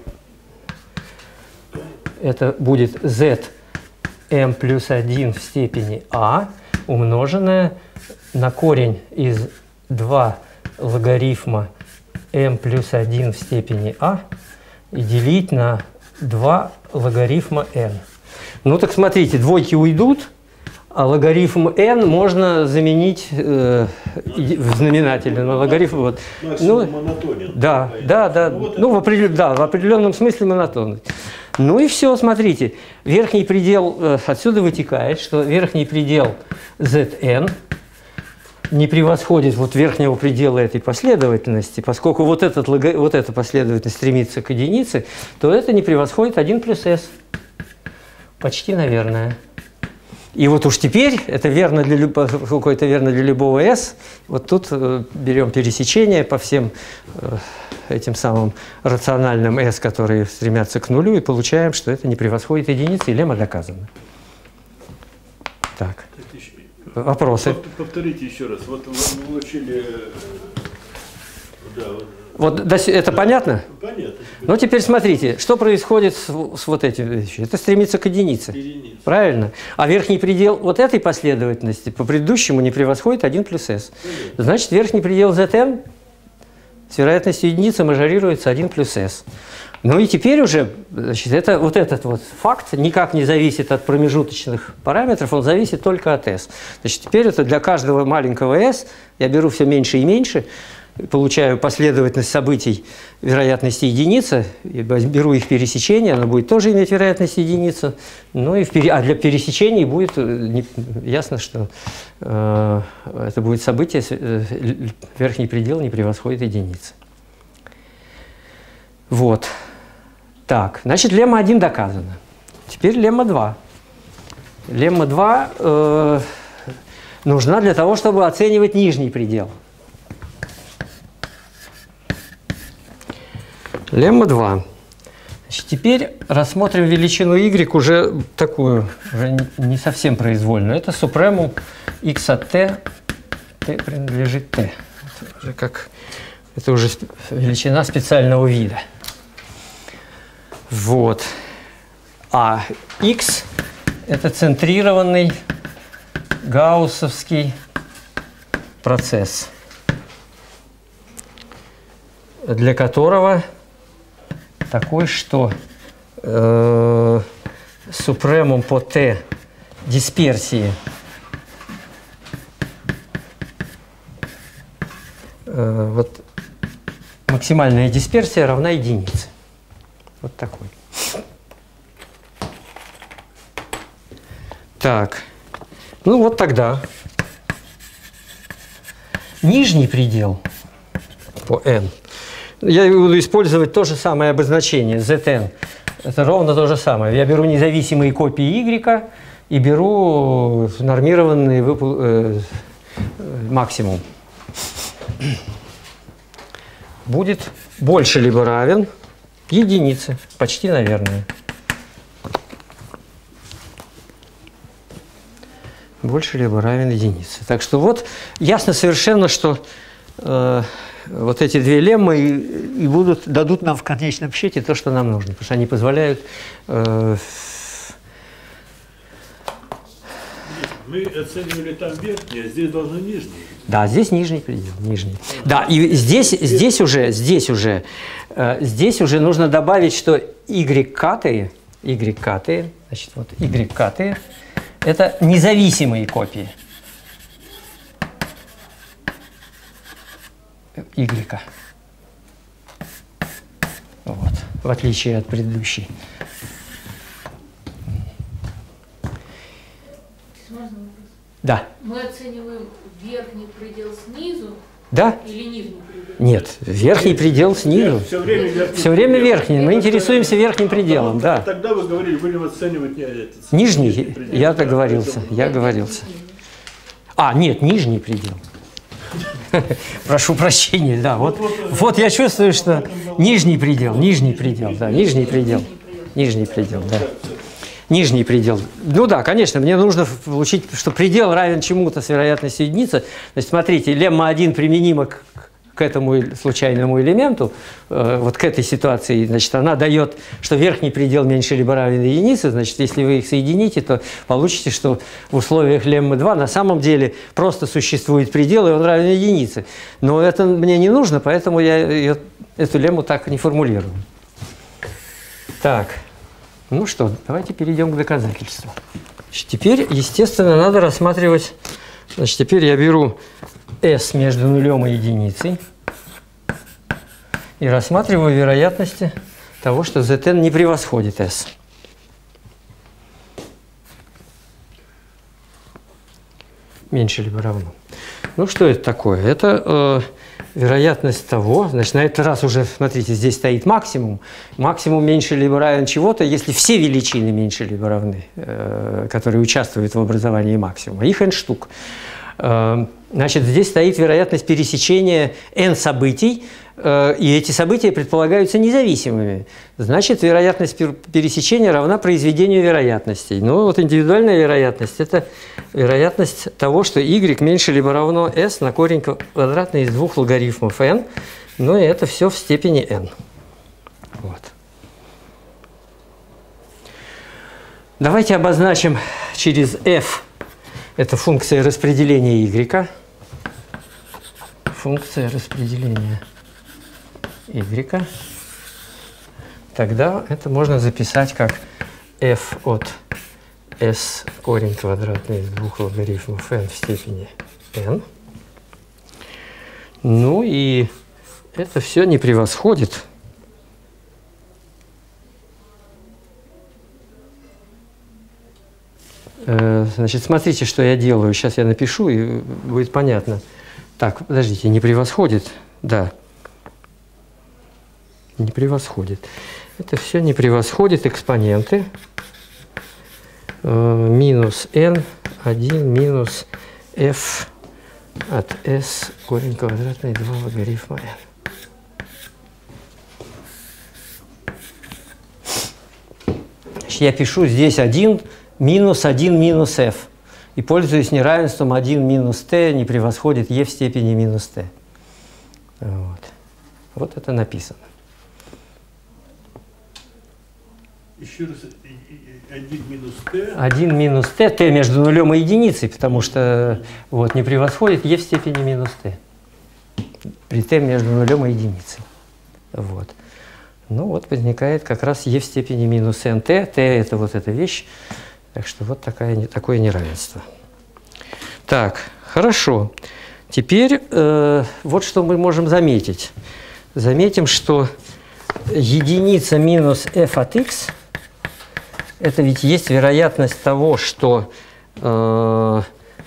Это будет z m плюс один в степени a, умноженное на корень из два логарифма m плюс один в степени a и делить на два логарифма n. Ну так смотрите, двойки уйдут, а логарифм n можно заменить э, в знаменателе на логарифм. Вот. Ну, монотонен. Да, да, да. Ну, вот ну в, определен, да, в определенном смысле монотонный. Ну и все, смотрите. Верхний предел, э, отсюда вытекает, что верхний предел zn не превосходит вот верхнего предела этой последовательности. Поскольку вот, этот, вот эта последовательность стремится к единице, то это не превосходит один плюс s. Почти, наверное. И вот уж теперь, это верно для любого, поскольку это верно для любого s, вот тут э, берем пересечение по всем э, этим самым рациональным s, которые стремятся к нулю, и получаем, что это не превосходит единицы, и лемма доказана. Так. Вопросы? Повторите еще раз. Вот вы получили... Да, вот это понятно? Понятно. Ну, теперь смотрите, что происходит с, с вот этим вещью. Это стремится к единице. Единица. Правильно? А верхний предел вот этой последовательности по предыдущему не превосходит один плюс s. Понятно. Значит, верхний предел zn с вероятностью единицы мажорируется один плюс s. Ну и теперь уже, значит, это, вот этот вот факт никак не зависит от промежуточных параметров, он зависит только от s. Значит, теперь это для каждого маленького s я беру все меньше и меньше, получаю последовательность событий вероятности единицы, беру их пересечение, оно будет тоже иметь вероятность единицы, ну и в пере... а для пересечений будет не... ясно, что э, это будет событие, э, верхний предел не превосходит единицы. Вот. Так, значит, лемма один доказана. Теперь лемма два. Лемма два э, нужна для того, чтобы оценивать нижний предел. Лемма два. Значит, теперь рассмотрим величину y уже такую, уже не совсем произвольную. Это супремум x от t, t принадлежит t. Это уже, как, это уже величина специального вида. Вот. А x – это центрированный гауссовский процесс, для которого такой, что э, супремум по t дисперсии э, вот максимальная дисперсия равна единице. Вот такой. Так. Ну вот тогда нижний предел по n. Я буду использовать то же самое обозначение zn. Это ровно то же самое. Я беру независимые копии y и беру нормированный выпу... э, максимум. Будет больше либо равен единице. Почти, наверное. Больше либо равен единице. Так что вот ясно совершенно, что э, вот эти две леммы и, и будут, дадут нам в конечном счете то, что нам нужно. Потому что они позволяют... Э, Мы оценивали там верхний, а здесь должно нижний. Да, здесь нижний предел, нижний. Да, и здесь, здесь уже, здесь уже, э, здесь уже нужно добавить, что y-катые, y-катые, значит, вот y-катые, это независимые копии y. Вот, в отличие от предыдущей. Да. Мы оцениваем верхний предел снизу, да? Или нижний предел? Нет, верхний предел снизу. Все время верхний. Все время верхний. Мы интересуемся верхним пределом, да. Тогда вы говорили, будем оценивать не этот. Нижний, нижний предел. я договорился, я говорился. А, нет, нижний предел. Прошу прощения, да. Вот, вот я чувствую, что нижний предел, нижний предел, да, нижний предел, нижний предел, да. Нижний предел. Ну да, конечно, мне нужно получить, что предел равен чему-то с вероятностью единицы. Значит, смотрите, лемма один применима к, к этому случайному элементу, э, вот к этой ситуации, значит, она дает, что верхний предел меньше либо равен единице, значит, если вы их соедините, то получите, что в условиях леммы два на самом деле просто существует предел, и он равен единице. Но это мне не нужно, поэтому я ее, эту лемму так не формулирую. Так. Ну что, давайте перейдем к доказательству. Значит, теперь, естественно, надо рассматривать... Значит, теперь я беру S между нулем и единицей и рассматриваю вероятности того, что Zn не превосходит S. Меньше либо равно. Ну, что это такое? Это... Э, вероятность того, значит, на этот раз уже, смотрите, здесь стоит максимум. Максимум меньше либо равен чего-то, если все величины меньше либо равны, э, которые участвуют в образовании максимума. Их n штук. Э, значит, здесь стоит вероятность пересечения n событий, э, и эти события предполагаются независимыми. Значит, вероятность пересечения равна произведению вероятностей. Ну, вот индивидуальная вероятность – это вероятность того, что y меньше либо равно s на корень квадратный из двух логарифмов n, ну и это все в степени n. Вот. Давайте обозначим через f, это функция распределения y, функция распределения y, тогда это можно записать как f от s корень квадратный из двух логарифмов n в степени n. Ну и это все не превосходит Значит, смотрите, что я делаю. Сейчас я напишу, и будет понятно. Так, подождите, не превосходит? Да. Не превосходит. Это все не превосходит экспоненты. Минус n, один минус f от s корень квадратный два логарифма n. Значит, я пишу здесь один минус один минус f. И пользуюсь неравенством один минус t не превосходит e в степени минус t. Вот. Вот это написано. Еще раз, один минус t. один минус t, t между нулем и единицей, потому что вот, не превосходит e в степени минус t. При t между нулем и единицей. Вот. Ну вот возникает как раз e в степени минус nt. t это вот эта вещь. Так что вот такая, такое неравенство. Так, хорошо. Теперь э, вот что мы можем заметить. Заметим, что единица минус f от x, это ведь есть вероятность того, что э,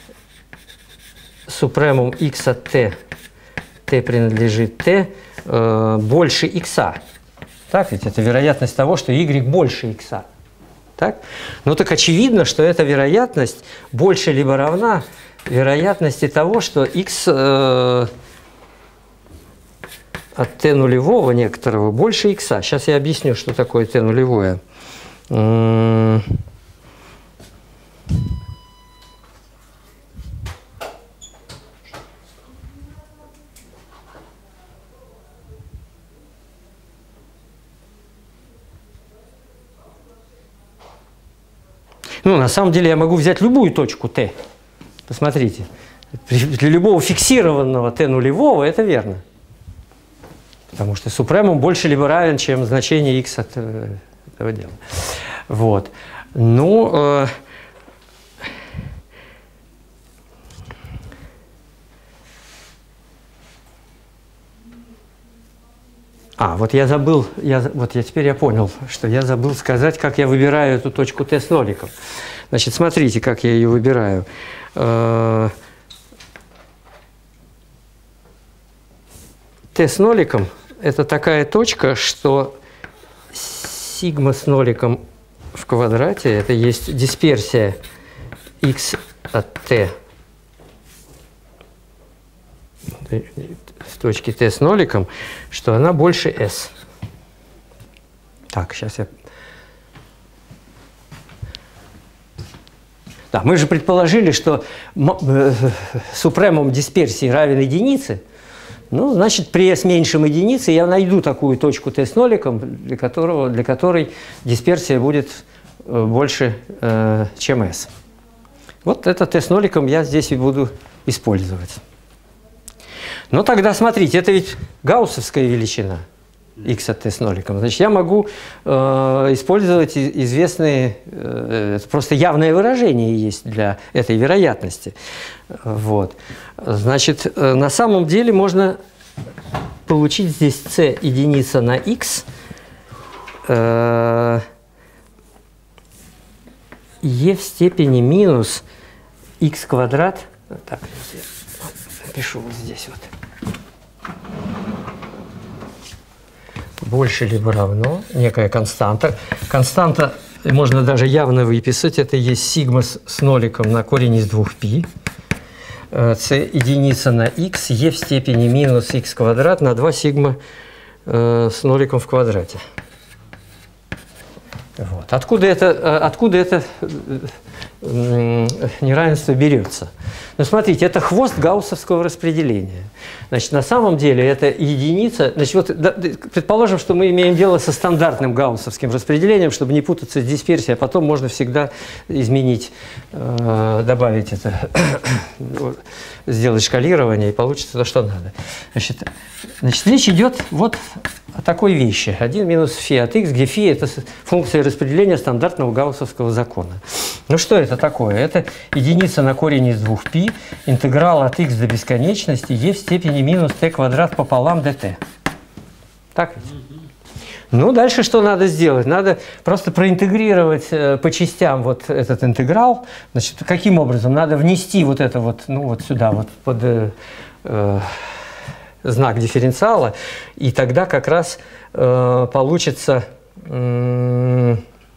супремум x от t, t принадлежит t, э, больше x. Так ведь это вероятность того, что y больше x. Так? Ну так очевидно, что эта вероятность больше либо равна вероятности того, что x э, от t нулевого некоторого больше x. Сейчас я объясню, что такое t нулевое. Ну, на самом деле я могу взять любую точку t. Посмотрите. Для любого фиксированного t нулевого это верно. Потому что супремум больше либо равен, чем значение x от э, этого дела. Вот. Ну, э, а, вот я забыл, я, вот я теперь я понял, что я забыл сказать, как я выбираю эту точку t с ноликом. Значит, смотрите, как я ее выбираю. Э, t с ноликом – это такая точка, что сигма с ноликом в квадрате – это есть дисперсия x от t в точке t с ноликом, что она больше s. Так, сейчас я... Да, мы же предположили, что супремум дисперсии равен единице. Ну, значит, при s меньшем единицы я найду такую точку t с ноликом, для, которого, для которой дисперсия будет больше, э, чем s. Вот это t с ноликом я здесь и буду использовать. Но тогда, смотрите, это ведь гауссовская величина x от t с ноликом. Значит, я могу э, использовать известные, э, это просто явное выражение есть для этой вероятности. Вот. Значит, э, на самом деле можно получить здесь c единица на x, э, e в степени минус x квадрат. Так, напишу вот здесь вот. Больше либо равно некая константа. Константа можно даже явно выписать. Это есть сигма с, с ноликом на корень из двух π. c единица на x, e в степени минус x квадрат на два сигма э, с ноликом в квадрате. Вот. Откуда это, откуда это неравенство берется? Ну, смотрите, это хвост гауссовского распределения. Значит, на самом деле это единица. Значит, вот, да, предположим, что мы имеем дело со стандартным гауссовским распределением, чтобы не путаться с дисперсией, а потом можно всегда изменить, э, добавить это, сделать шкалирование, и получится то, что надо. Значит, значит, речь идет вот о такой вещи. один минус φ от x, где φ – это функция распределения стандартного гауссовского закона. Ну что это такое? Это единица на корень из двух π, интеграл от x до бесконечности e в степени минус t квадрат пополам dt. Так ведь? Ну, дальше что надо сделать? Надо просто проинтегрировать э, по частям вот этот интеграл. Значит, каким образом? Надо внести вот это вот, ну, вот сюда, вот под э, э, знак дифференциала, и тогда как раз э, получится... Э,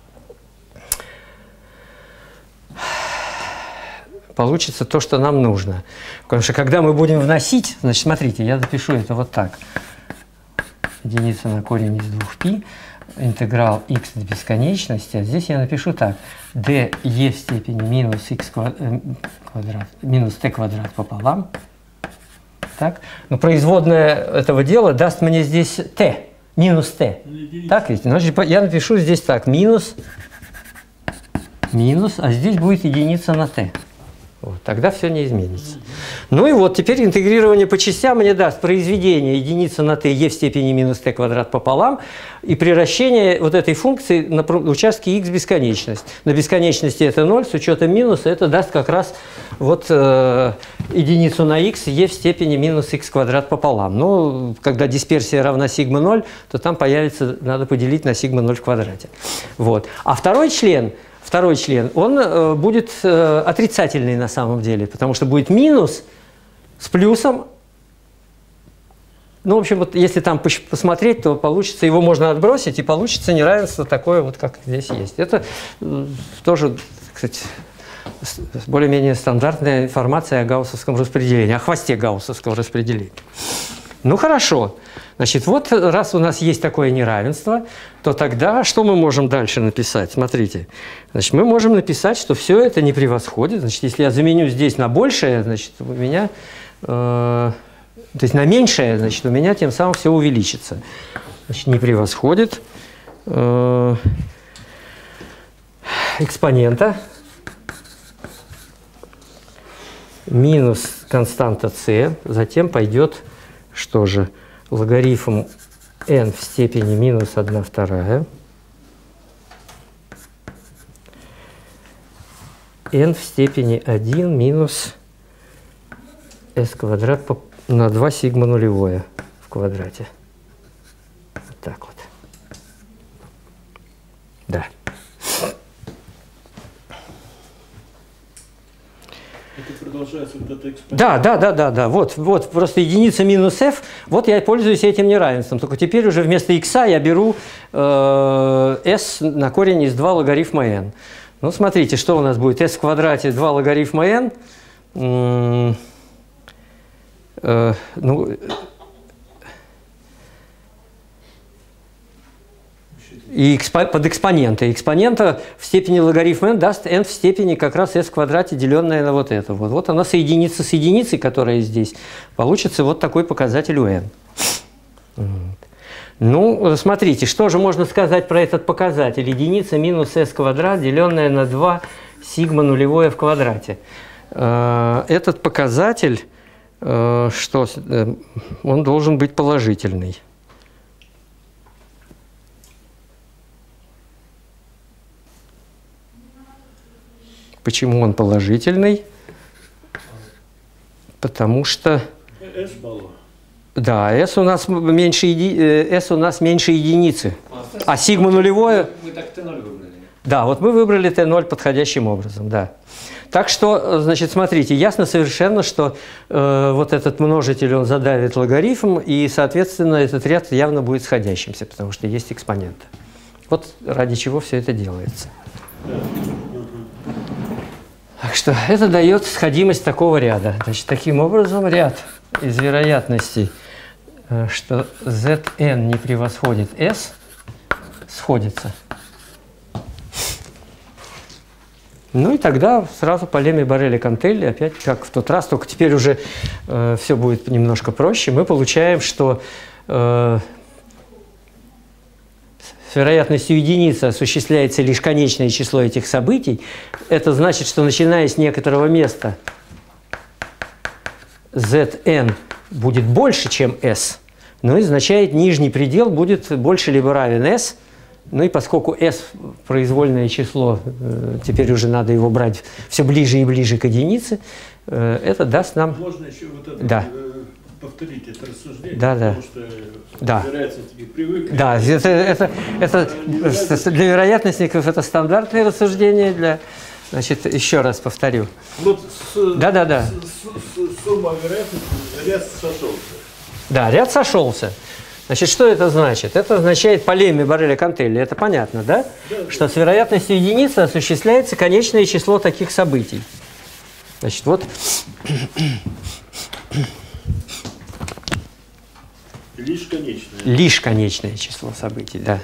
получится то, что нам нужно. Потому что когда мы будем вносить, значит, смотрите, я запишу это вот так. Единица на корень из двух π, интеграл x до бесконечности. А здесь я напишу так. d e в степени минус x квадрат, минус t квадрат пополам. Так. Но производная этого дела даст мне здесь t, минус t. Так ведь? Значит, я напишу здесь так. Минус, минус, а здесь будет единица на t. Вот, тогда все не изменится. Ну и вот теперь интегрирование по частям мне даст произведение единицы на t e в степени минус t квадрат пополам и приращение вот этой функции на участке x бесконечность. На бесконечности это ноль, с учетом минуса это даст как раз вот э, единицу на x e в степени минус x квадрат пополам. Ну, когда дисперсия равна сигма ноль, то там появится, надо поделить на сигма ноль в квадрате. Вот. А второй член... Второй член, он э, будет э, отрицательный на самом деле, потому что будет минус с плюсом. Ну, в общем, вот если там посмотреть, то получится, его можно отбросить, и получится неравенство такое, вот как здесь есть. Это э, тоже, кстати, более-менее стандартная информация о гауссовском распределении, о хвосте гауссовского распределения. Ну, хорошо. Значит, вот раз у нас есть такое неравенство, то тогда что мы можем дальше написать? Смотрите. Значит, мы можем написать, что все это не превосходит. Значит, если я заменю здесь на большее, значит, у меня... Э, то есть на меньшее, значит, у меня тем самым все увеличится. Значит, не превосходит э, экспонента минус константа c, затем пойдет, что же, логарифм n в степени минус одна вторая, n в степени один минус s квадрат на два сигма нулевое в квадрате. Вот так вот. Да. Это продолжается вот это экспонент. Да, да, да, да, да. Вот, вот просто единица минус f. Вот я пользуюсь этим неравенством. Только теперь уже вместо x я беру э, s на корень из два логарифма n. Ну, смотрите, что у нас будет? S в квадрате два логарифма n. э, ну, и экспо, под экспонента. Экспонента в степени логарифма n даст n в степени как раз s в квадрате, деленное на вот это. Вот, вот она соединится с единицей, которая здесь. Получится вот такой показатель у n. Ну, смотрите, что же можно сказать про этот показатель? Единица минус s квадрат, деленное на два сигма нулевое в квадрате. Этот показатель, что он должен быть положительный. Почему он положительный? Потому что... S мало. Да, S у нас меньше, еди... S у нас меньше единицы. А сигма нулевое... Мы так тэ ноль выбрали. Да, вот мы выбрали тэ ноль подходящим образом, да. Так что, значит, смотрите, ясно совершенно, что э, вот этот множитель, он задавит логарифм, и, соответственно, этот ряд явно будет сходящимся, потому что есть экспоненты. Вот ради чего все это делается. Так что это дает сходимость такого ряда. Значит, таким образом, ряд из вероятностей, что Zn не превосходит S, сходится. Ну и тогда сразу по лемме Борреля-Кантелли, опять как в тот раз, только теперь уже э, все будет немножко проще. Мы получаем, что э, с вероятностью единицы осуществляется лишь конечное число этих событий. Это значит, что начиная с некоторого места Zn будет больше, чем S, но означает, нижний предел будет больше либо равен S. Ну и поскольку S произвольное число, теперь уже надо его брать все ближе и ближе к единице, это даст нам... Можно еще вот это, да. повторить это рассуждение, да, да. потому что да. вероятности привыкли. Да, это, это, это для вероятностников это стандартное рассуждение, для... Значит, еще раз повторю. Вот с, да, да, да. С, с, сумма вероятности, ряд сошелся. Да, ряд сошелся. Значит, что это значит? Это означает по лемме Борреля-Кантелли, это понятно, да? Да, да? Что с вероятностью единицы осуществляется конечное число таких событий. Значит, вот... Лишь конечное. Лишь конечное число событий, да.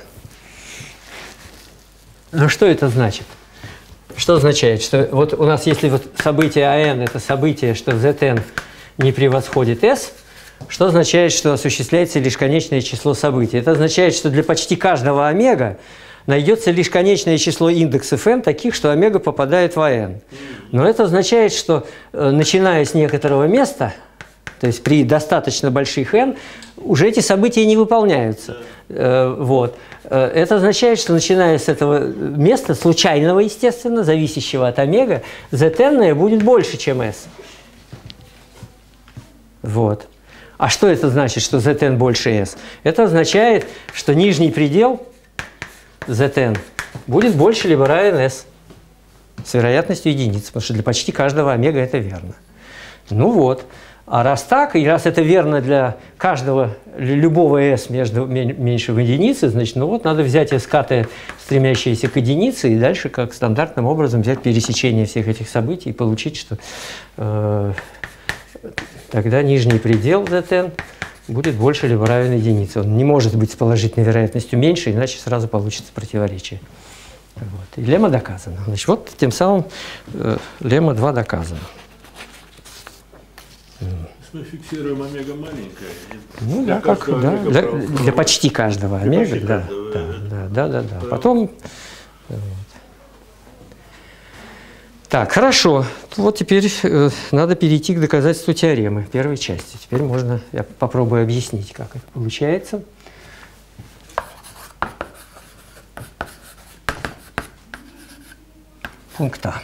Ну, что это значит? Что означает? Что вот у нас, если вот событие АН – это событие, что Zn не превосходит S, что означает, что осуществляется лишь конечное число событий? Это означает, что для почти каждого омега найдется лишь конечное число индексов n, таких, что омега попадает в АН. Но это означает, что начиная с некоторого места, то есть при достаточно больших n, уже эти события не выполняются. Вот. Это означает, что начиная с этого места, случайного, естественно, зависящего от омега, Zn будет больше, чем S. Вот. А что это значит, что Zn больше S? Это означает, что нижний предел Zn будет больше либо равен S с вероятностью единицы, потому что для почти каждого омега это верно. Ну вот. А раз так, и раз это верно для каждого, для любого S между меньше единицы, значит, ну вот надо взять СКТ, стремящиеся к единице, и дальше как стандартным образом взять пересечение всех этих событий и получить, что э, тогда нижний предел Zn будет больше либо равен единице. Он не может быть с положительной вероятностью меньше, иначе сразу получится противоречие. Вот. И лемма доказана. Значит, вот тем самым э, лемма два доказана. Мы фиксируем омега маленькая. Ну да, как, да для, для почти каждого омега, почти да, каждого, да, да, да, да, да. Потом, вот. Так, хорошо. Вот теперь э, надо перейти к доказательству теоремы первой части. Теперь можно, я попробую объяснить, как это получается. Пункт А.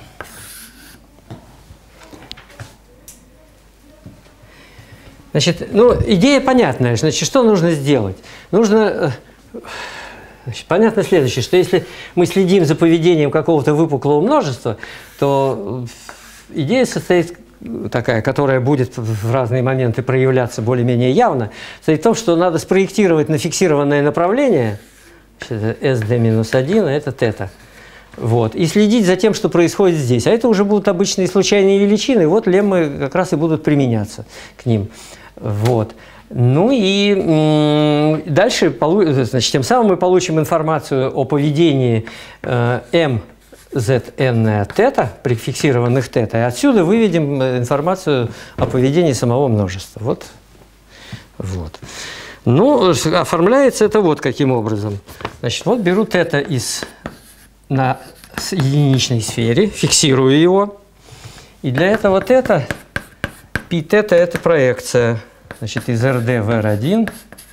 Значит, ну, идея понятная. Значит, что нужно сделать? Нужно, значит, понятно следующее, что если мы следим за поведением какого-то выпуклого множества, то идея состоит такая, которая будет в разные моменты проявляться более-менее явно, состоит в том, что надо спроектировать на фиксированное направление, эс дэ минус один, а это тета. Вот. И следить за тем, что происходит здесь. А это уже будут обычные случайные величины, и вот леммы как раз и будут применяться к ним. Вот. Ну и дальше, значит, тем самым мы получим информацию о поведении m, z, n тета, префиксированных тета, и отсюда выведем информацию о поведении самого множества. Вот. Вот. Ну, оформляется это вот каким образом. Значит, вот беру тета из, на единичной сфере, фиксирую его, и для этого тета, π тета – это проекция. Значит, из эр дэ в эр один,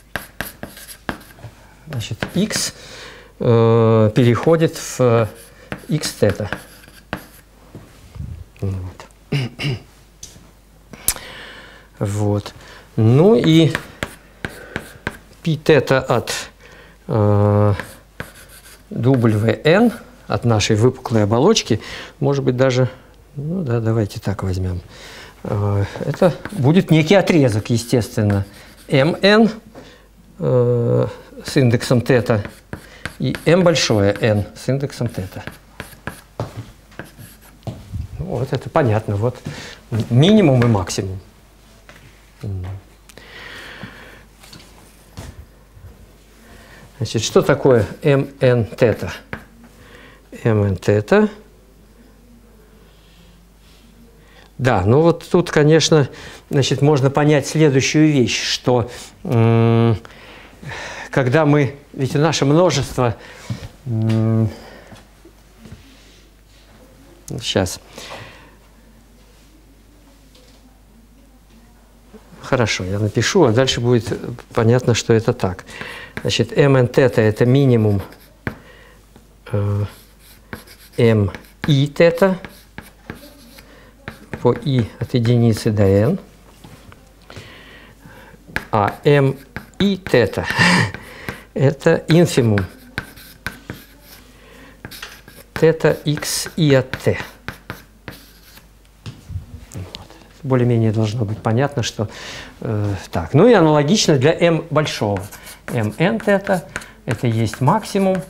значит, x э, переходит в x тета. Вот. Вот. Ну и π тета от э, wn, от нашей выпуклой оболочки, может быть даже, ну да, давайте так возьмем. Это будет некий отрезок, естественно, mn э, с индексом тета и m большое n с индексом тета. Вот это понятно. Вот минимум и максимум. Значит, что такое mn тета? mn тета. Да, ну вот тут, конечно, значит, можно понять следующую вещь, что м- когда мы, ведь наше множество, м- сейчас, хорошо, я напишу, а дальше будет понятно, что это так. Значит, mn тета – это минимум э, mi тета, по i от единицы до n, а mi тета – это инфимум тета x и от t. Вот. Более-менее должно быть понятно, что э, так. Ну и аналогично для m большого. mn тета – это есть максимум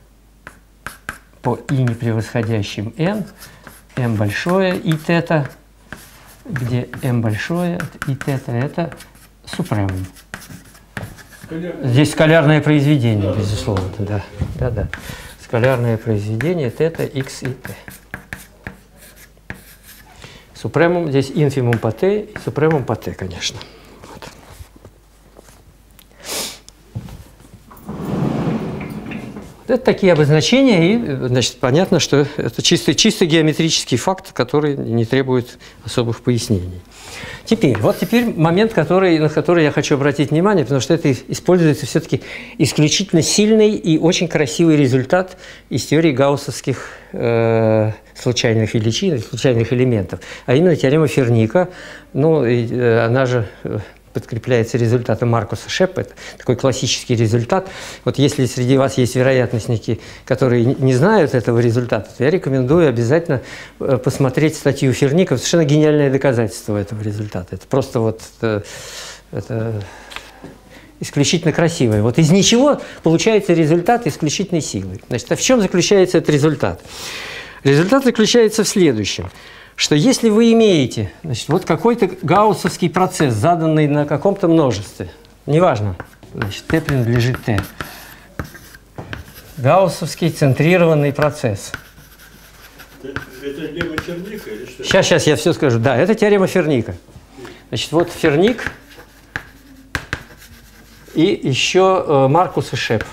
по i не превосходящим n, m большое и тета, где m большое и тета – это супремум. Здесь скалярное произведение, безусловно. Да, да, да. Скалярное произведение тета, x и t. Супремум, здесь инфимум по t и супремум по t, конечно. Вот. Это такие обозначения, и, значит, понятно, что это чистый, чисто геометрический факт, который не требует особых пояснений. Теперь, вот теперь момент, который, на который я хочу обратить внимание, потому что это используется все-таки исключительно сильный и очень красивый результат из теории гауссовских э, случайных величин, случайных элементов, а именно теорема Ферника. Ну, и, э, она же подкрепляется результатом Маркуса Шеппа, это такой классический результат. Вот если среди вас есть вероятностники, которые не знают этого результата, то я рекомендую обязательно посмотреть статью Ферника. Совершенно гениальное доказательство этого результата. Это просто вот это, это исключительно красивое. Вот из ничего получается результат исключительной силы. Значит, а в чем заключается этот результат? Результат заключается в следующем. Что если вы имеете, значит, вот какой-то гауссовский процесс, заданный на каком-то множестве, неважно, значит, t принадлежит t, гауссовский центрированный процесс. Это, это теорема Ферника или что? Сейчас, сейчас я все скажу. Да, это теорема Ферника. Значит, вот Ферник и еще э, Маркус и Шепп.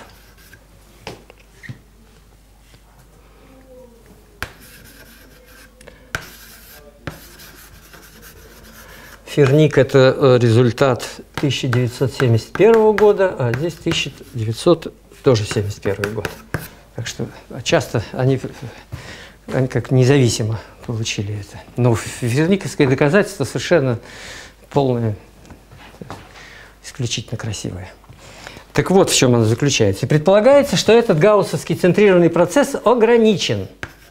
Ферник – это результат тысяча девятьсот семьдесят первого года, а здесь тысяча девятьсот семьдесят первый год. Так что часто они, они как независимо получили это. Но ферниковское доказательство совершенно полное, исключительно красивое. Так вот в чем оно заключается. И предполагается, что этот гауссовский центрированный процесс ограничен.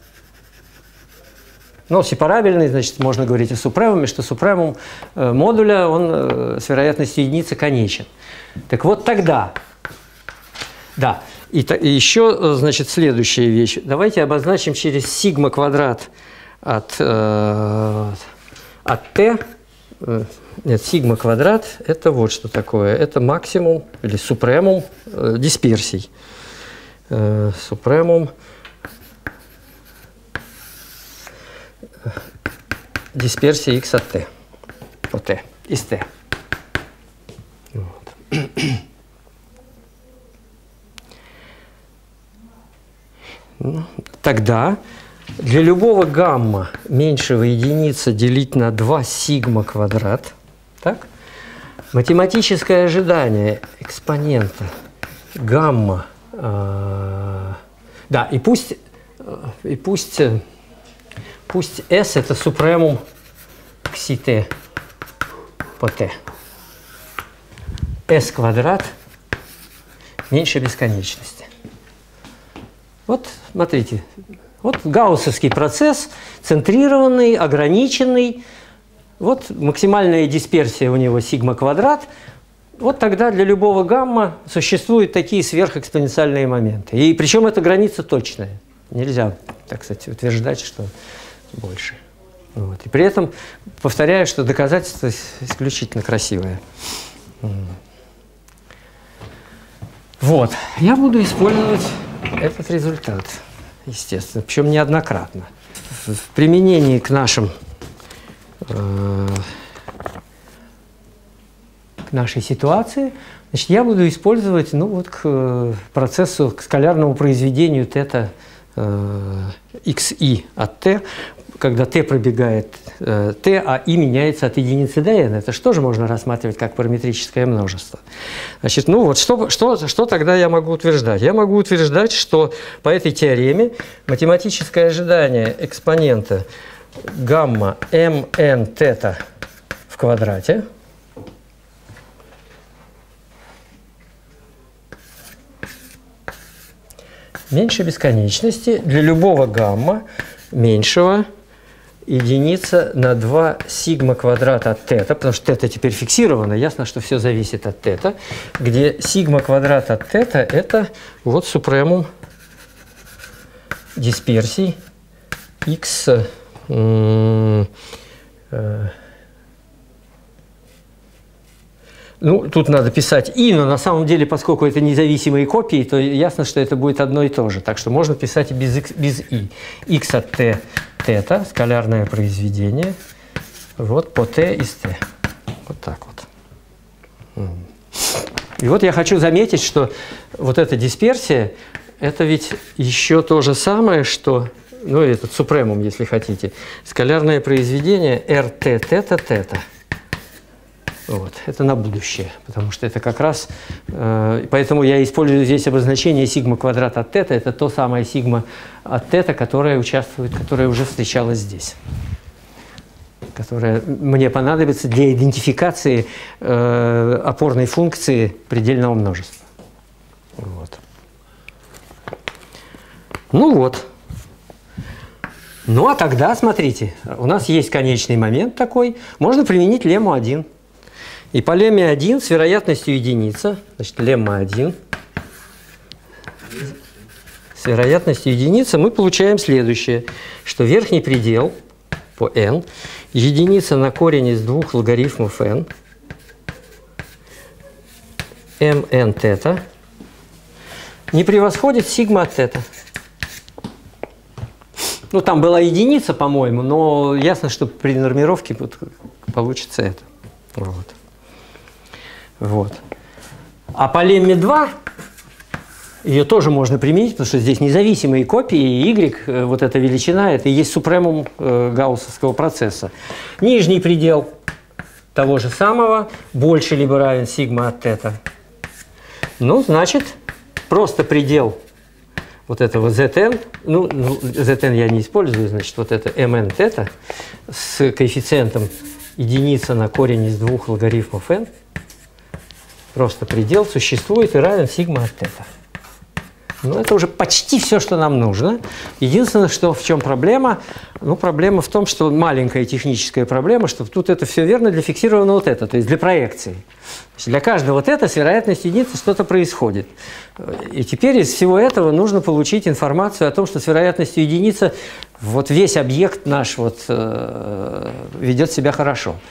Но сепарабельный, значит, можно говорить о супремуме, что супремум э, модуля, он э, с вероятностью единицы конечен. Так вот тогда, да, и, и еще, значит, следующая вещь. Давайте обозначим через сигма квадрат от, э, от t нет, сигма квадрат – это вот что такое. Это максимум или супремум э, дисперсий. Э, супремум дисперсии x от t, по t, из t. Вот. Ну, тогда для любого гамма меньшего единицы делить на два сигма квадрат, так? Математическое ожидание экспонента гамма, э, да, и пусть, и пусть, пусть S это супремум кси t по t. S квадрат меньше бесконечности. Вот, смотрите, вот гауссовский процесс, центрированный, ограниченный. Вот максимальная дисперсия у него сигма квадрат. Вот тогда для любого гамма существуют такие сверхэкспоненциальные моменты. И причем эта граница точная. Нельзя, так сказать, утверждать, что больше. Вот. И при этом повторяю, что доказательство исключительно красивое. Вот. Я буду использовать этот результат, естественно, причем неоднократно. В применении к нашим, э, к нашей ситуации, значит, я буду использовать, ну, вот к процессу, к скалярному произведению тета э, xi от t, когда t пробегает э, t, а i меняется от единицы до n. Это же тоже можно рассматривать как параметрическое множество. Значит, ну вот что, что, что тогда я могу утверждать? Я могу утверждать, что по этой теореме математическое ожидание экспонента гамма mn тета в квадрате меньше бесконечности для любого гамма меньшего единица на два сигма квадрат от тета, потому что тета теперь фиксировано, ясно, что все зависит от тета, где сигма квадрат от тета – это вот супремум дисперсий x э, э, ну, тут надо писать и, но на самом деле, поскольку это независимые копии, то ясно, что это будет одно и то же. Так что можно писать и без, x, без и. X от t тета, скалярное произведение, вот по t из t. Вот так вот. И вот я хочу заметить, что вот эта дисперсия, это ведь еще то же самое, что, ну, этот супремум, если хотите, скалярное произведение rt тета тета. Вот. Это на будущее, потому что это как раз, э, поэтому я использую здесь обозначение сигма квадрат от тета, это то самое сигма от тета, которое участвует, которое уже встречалось здесь, которое мне понадобится для идентификации э, опорной функции предельного множества. Вот. Ну вот. Ну а тогда, смотрите, у нас есть конечный момент такой, можно применить лемму один. И по лемме один с вероятностью единица, значит, лемма один, с вероятностью единицы мы получаем следующее, что верхний предел по n, единица на корень из двух логарифмов n, mn тета, не превосходит сигма от тета. Ну, там была единица, по-моему, но ясно, что при нормировке получится это. Вот. Вот. А по лемме два ее тоже можно применить, потому что здесь независимые копии, и y, вот эта величина, это и есть супремум э, гауссовского процесса. Нижний предел того же самого больше либо равен сигма от тета. Ну, значит, просто предел вот этого zn, ну, zn я не использую, значит, вот это mn тета с коэффициентом единица на корень из двух логарифмов n, просто предел существует и равен сигма от тета. Ну, это уже почти все, что нам нужно. Единственное, что в чем проблема? Ну, проблема в том, что маленькая техническая проблема, что тут это все верно для фиксированного вот это, то есть для проекции. Для каждого вот это с вероятностью единицы что-то происходит. И теперь из всего этого нужно получить информацию о том, что с вероятностью единицы вот весь объект наш вот, э, ведет себя хорошо.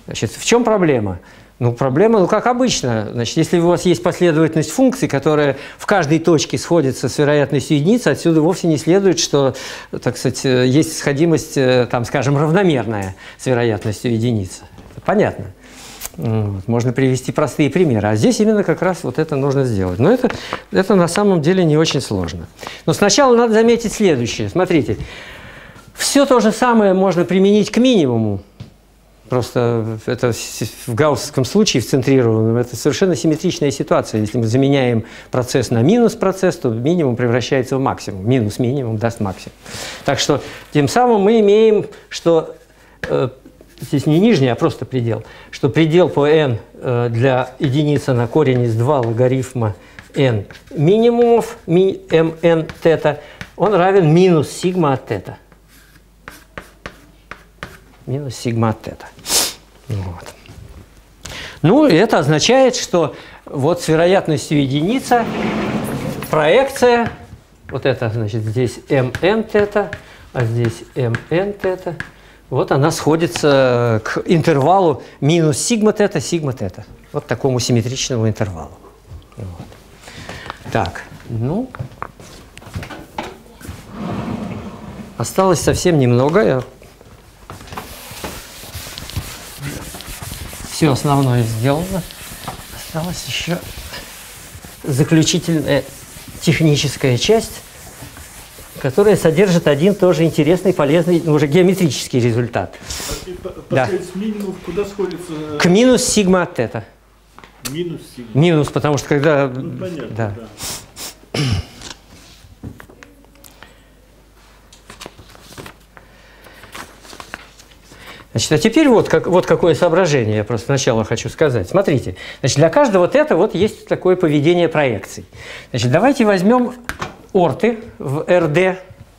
Значит, в чем проблема? Ну, проблема, ну, как обычно. Значит, если у вас есть последовательность функций, которая в каждой точке сходится с вероятностью единицы, отсюда вовсе не следует, что, так сказать, есть сходимость, там, скажем, равномерная с вероятностью единицы. Это понятно. Вот. Можно привести простые примеры. А здесь именно как раз вот это нужно сделать. Но это, это на самом деле не очень сложно. Но сначала надо заметить следующее. Смотрите, все то же самое можно применить к минимуму. Просто это в гауссовском случае, в центрированном, это совершенно симметричная ситуация. Если мы заменяем процесс на минус процесс, то минимум превращается в максимум. Минус минимум даст максимум. Так что тем самым мы имеем, что э, здесь не нижний, а просто предел, что предел по n э, для единицы на корень из два логарифма n минимумов ми, mn тета, он равен минус сигма от тета. Минус сигма от тета. Вот. Ну, и это означает, что вот с вероятностью единица проекция, вот это, значит, здесь mn тета, а здесь mn тета, вот она сходится к интервалу минус сигма тета, сигма тета. Вот такому симметричному интервалу. Вот. Так, ну, осталось совсем немного. Я все основное сделано. Осталась еще заключительная техническая часть, которая содержит один тоже интересный, полезный, уже геометрический результат. Да. Минимум куда сходится? К минус сигма от тета. Минус сигма. Минус, потому что когда... Ну, понятно, да. Да. Значит, а теперь вот, как, вот какое соображение я просто сначала хочу сказать. Смотрите, значит, для каждого тета вот есть такое поведение проекций. Значит, давайте возьмем орты в эр дэ.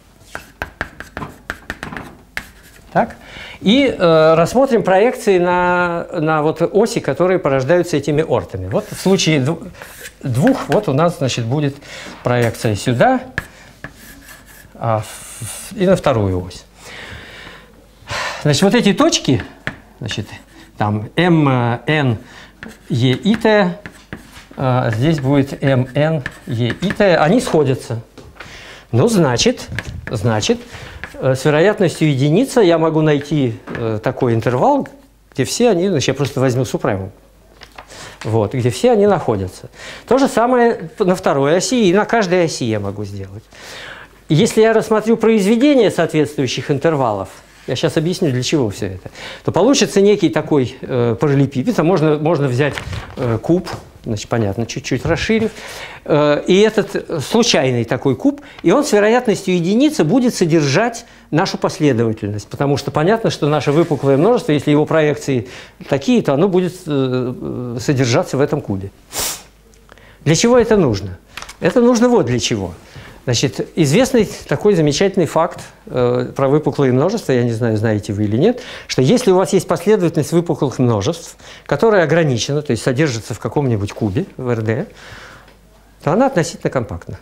Так? И э, рассмотрим проекции на, на вот оси, которые порождаются этими ортами. Вот в случае двух, двух вот у нас, значит, будет проекция сюда а, и на вторую ось. Значит, вот эти точки, значит, там эм эн е и тэ, а здесь будет эм эн е и тэ, они сходятся. Ну, значит, значит, с вероятностью единица я могу найти э, такой интервал, где все они, значит, я просто возьму супремум, вот, где все они находятся. То же самое на второй оси, и на каждой оси я могу сделать. Если я рассмотрю произведение соответствующих интервалов, я сейчас объясню, для чего все это, то получится некий такой э, параллелепипед, а можно, можно взять э, куб, значит, понятно, чуть-чуть расширив, э, и этот случайный такой куб, и он с вероятностью единицы будет содержать нашу последовательность, потому что понятно, что наше выпуклое множество, если его проекции такие, то оно будет э, содержаться в этом кубе. Для чего это нужно? Это нужно вот для чего. Значит, известный такой замечательный факт э, про выпуклые множества, я не знаю, знаете вы или нет, что если у вас есть последовательность выпуклых множеств, которая ограничена, то есть содержится в каком-нибудь кубе, в эр дэ, то она относительно компактна.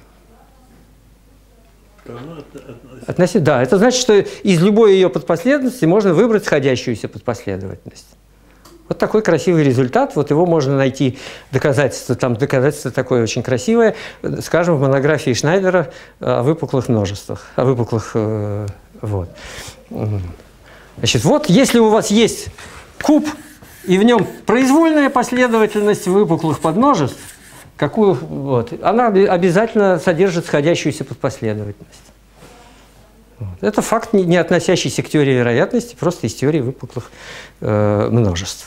Относительно, да, это значит, что из любой ее подпоследовательности можно выбрать сходящуюся подпоследовательность. Вот такой красивый результат, вот его можно найти, доказательство, там доказательство такое очень красивое, скажем, в монографии Шнайдера о выпуклых множествах, о выпуклых, э, вот. Значит, вот если у вас есть куб, и в нем произвольная последовательность выпуклых подмножеств, какую, вот, она обязательно содержит сходящуюся подпоследовательность. Вот. Это факт, не относящийся к теории вероятности, просто из теории выпуклых э, множеств.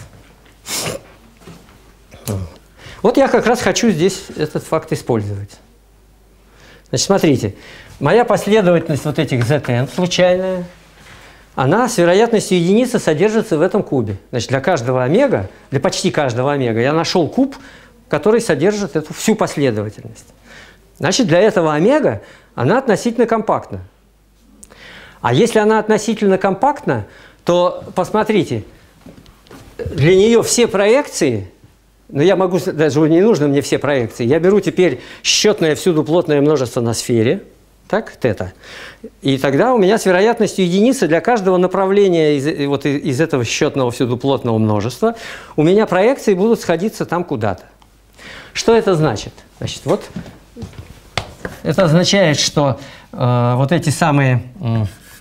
Вот я как раз хочу здесь этот факт использовать. Значит, смотрите, моя последовательность вот этих зет эн случайная, она с вероятностью единицы содержится в этом кубе. Значит, для каждого омега, для почти каждого омега я нашел куб, который содержит эту всю последовательность. Значит, для этого омега она относительно компактна. А если она относительно компактна, то посмотрите, для нее все проекции, но я могу, даже не нужно мне все проекции, я беру теперь счетное всюду плотное множество на сфере, так, тета. И тогда у меня с вероятностью единицы для каждого направления из, вот из этого счетного всюдуплотного множества у меня проекции будут сходиться там куда-то. Что это значит? Значит, вот это означает, что э, вот эти самые э,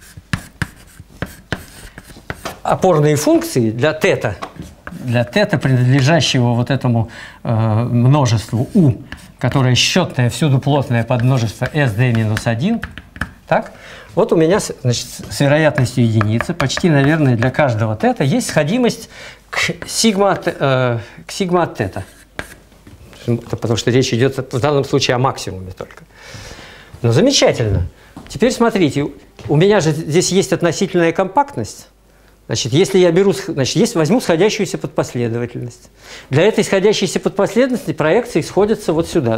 опорные функции для тета, для тета, принадлежащего вот этому э, множеству u, которое счетное всюдуплотное подмножество эс дэ минус один, так, вот у меня, значит, с вероятностью единицы, почти, наверное, для каждого тета есть сходимость к сигма от, э, к сигма от тета. Потому что речь идет в данном случае о максимуме только. Ну, замечательно. Теперь смотрите, у меня же здесь есть относительная компактность. Значит, если я беру, значит, есть, возьму сходящуюся подпоследовательность. Для этой сходящейся подпоследовательности проекции сходятся вот сюда,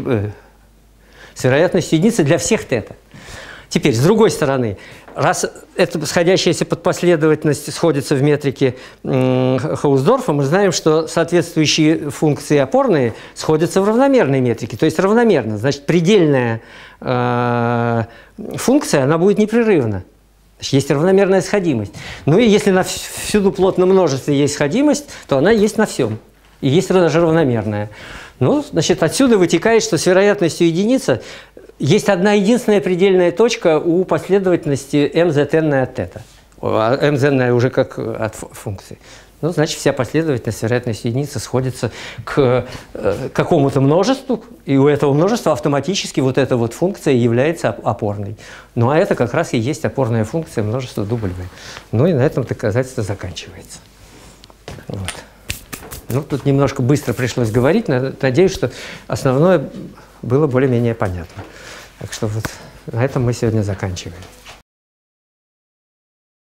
с вероятностью единицы для всех тета. Теперь, с другой стороны, раз эта сходящаяся подпоследовательность сходится в метрике Хаусдорфа, мы знаем, что соответствующие функции опорные сходятся в равномерной метрике, то есть равномерно. Значит, предельная э, функция, она будет непрерывна. Значит, есть равномерная сходимость. Ну и если на всюду плотном множестве есть сходимость, то она есть на всем. И есть даже равномерная. Ну, значит, отсюда вытекает, что с вероятностью единицы есть одна единственная предельная точка у последовательности mzn от тета. mzn уже как от функции. Ну, значит, вся последовательность с вероятностью единицы сходится к э, какому-то множеству, и у этого множества автоматически вот эта вот функция является опорной. Ну, а это как раз и есть опорная функция множества W. Ну, и на этом доказательство заканчивается. Вот. Ну, тут немножко быстро пришлось говорить, надеюсь, что основное было более-менее понятно. Так что вот на этом мы сегодня заканчиваем.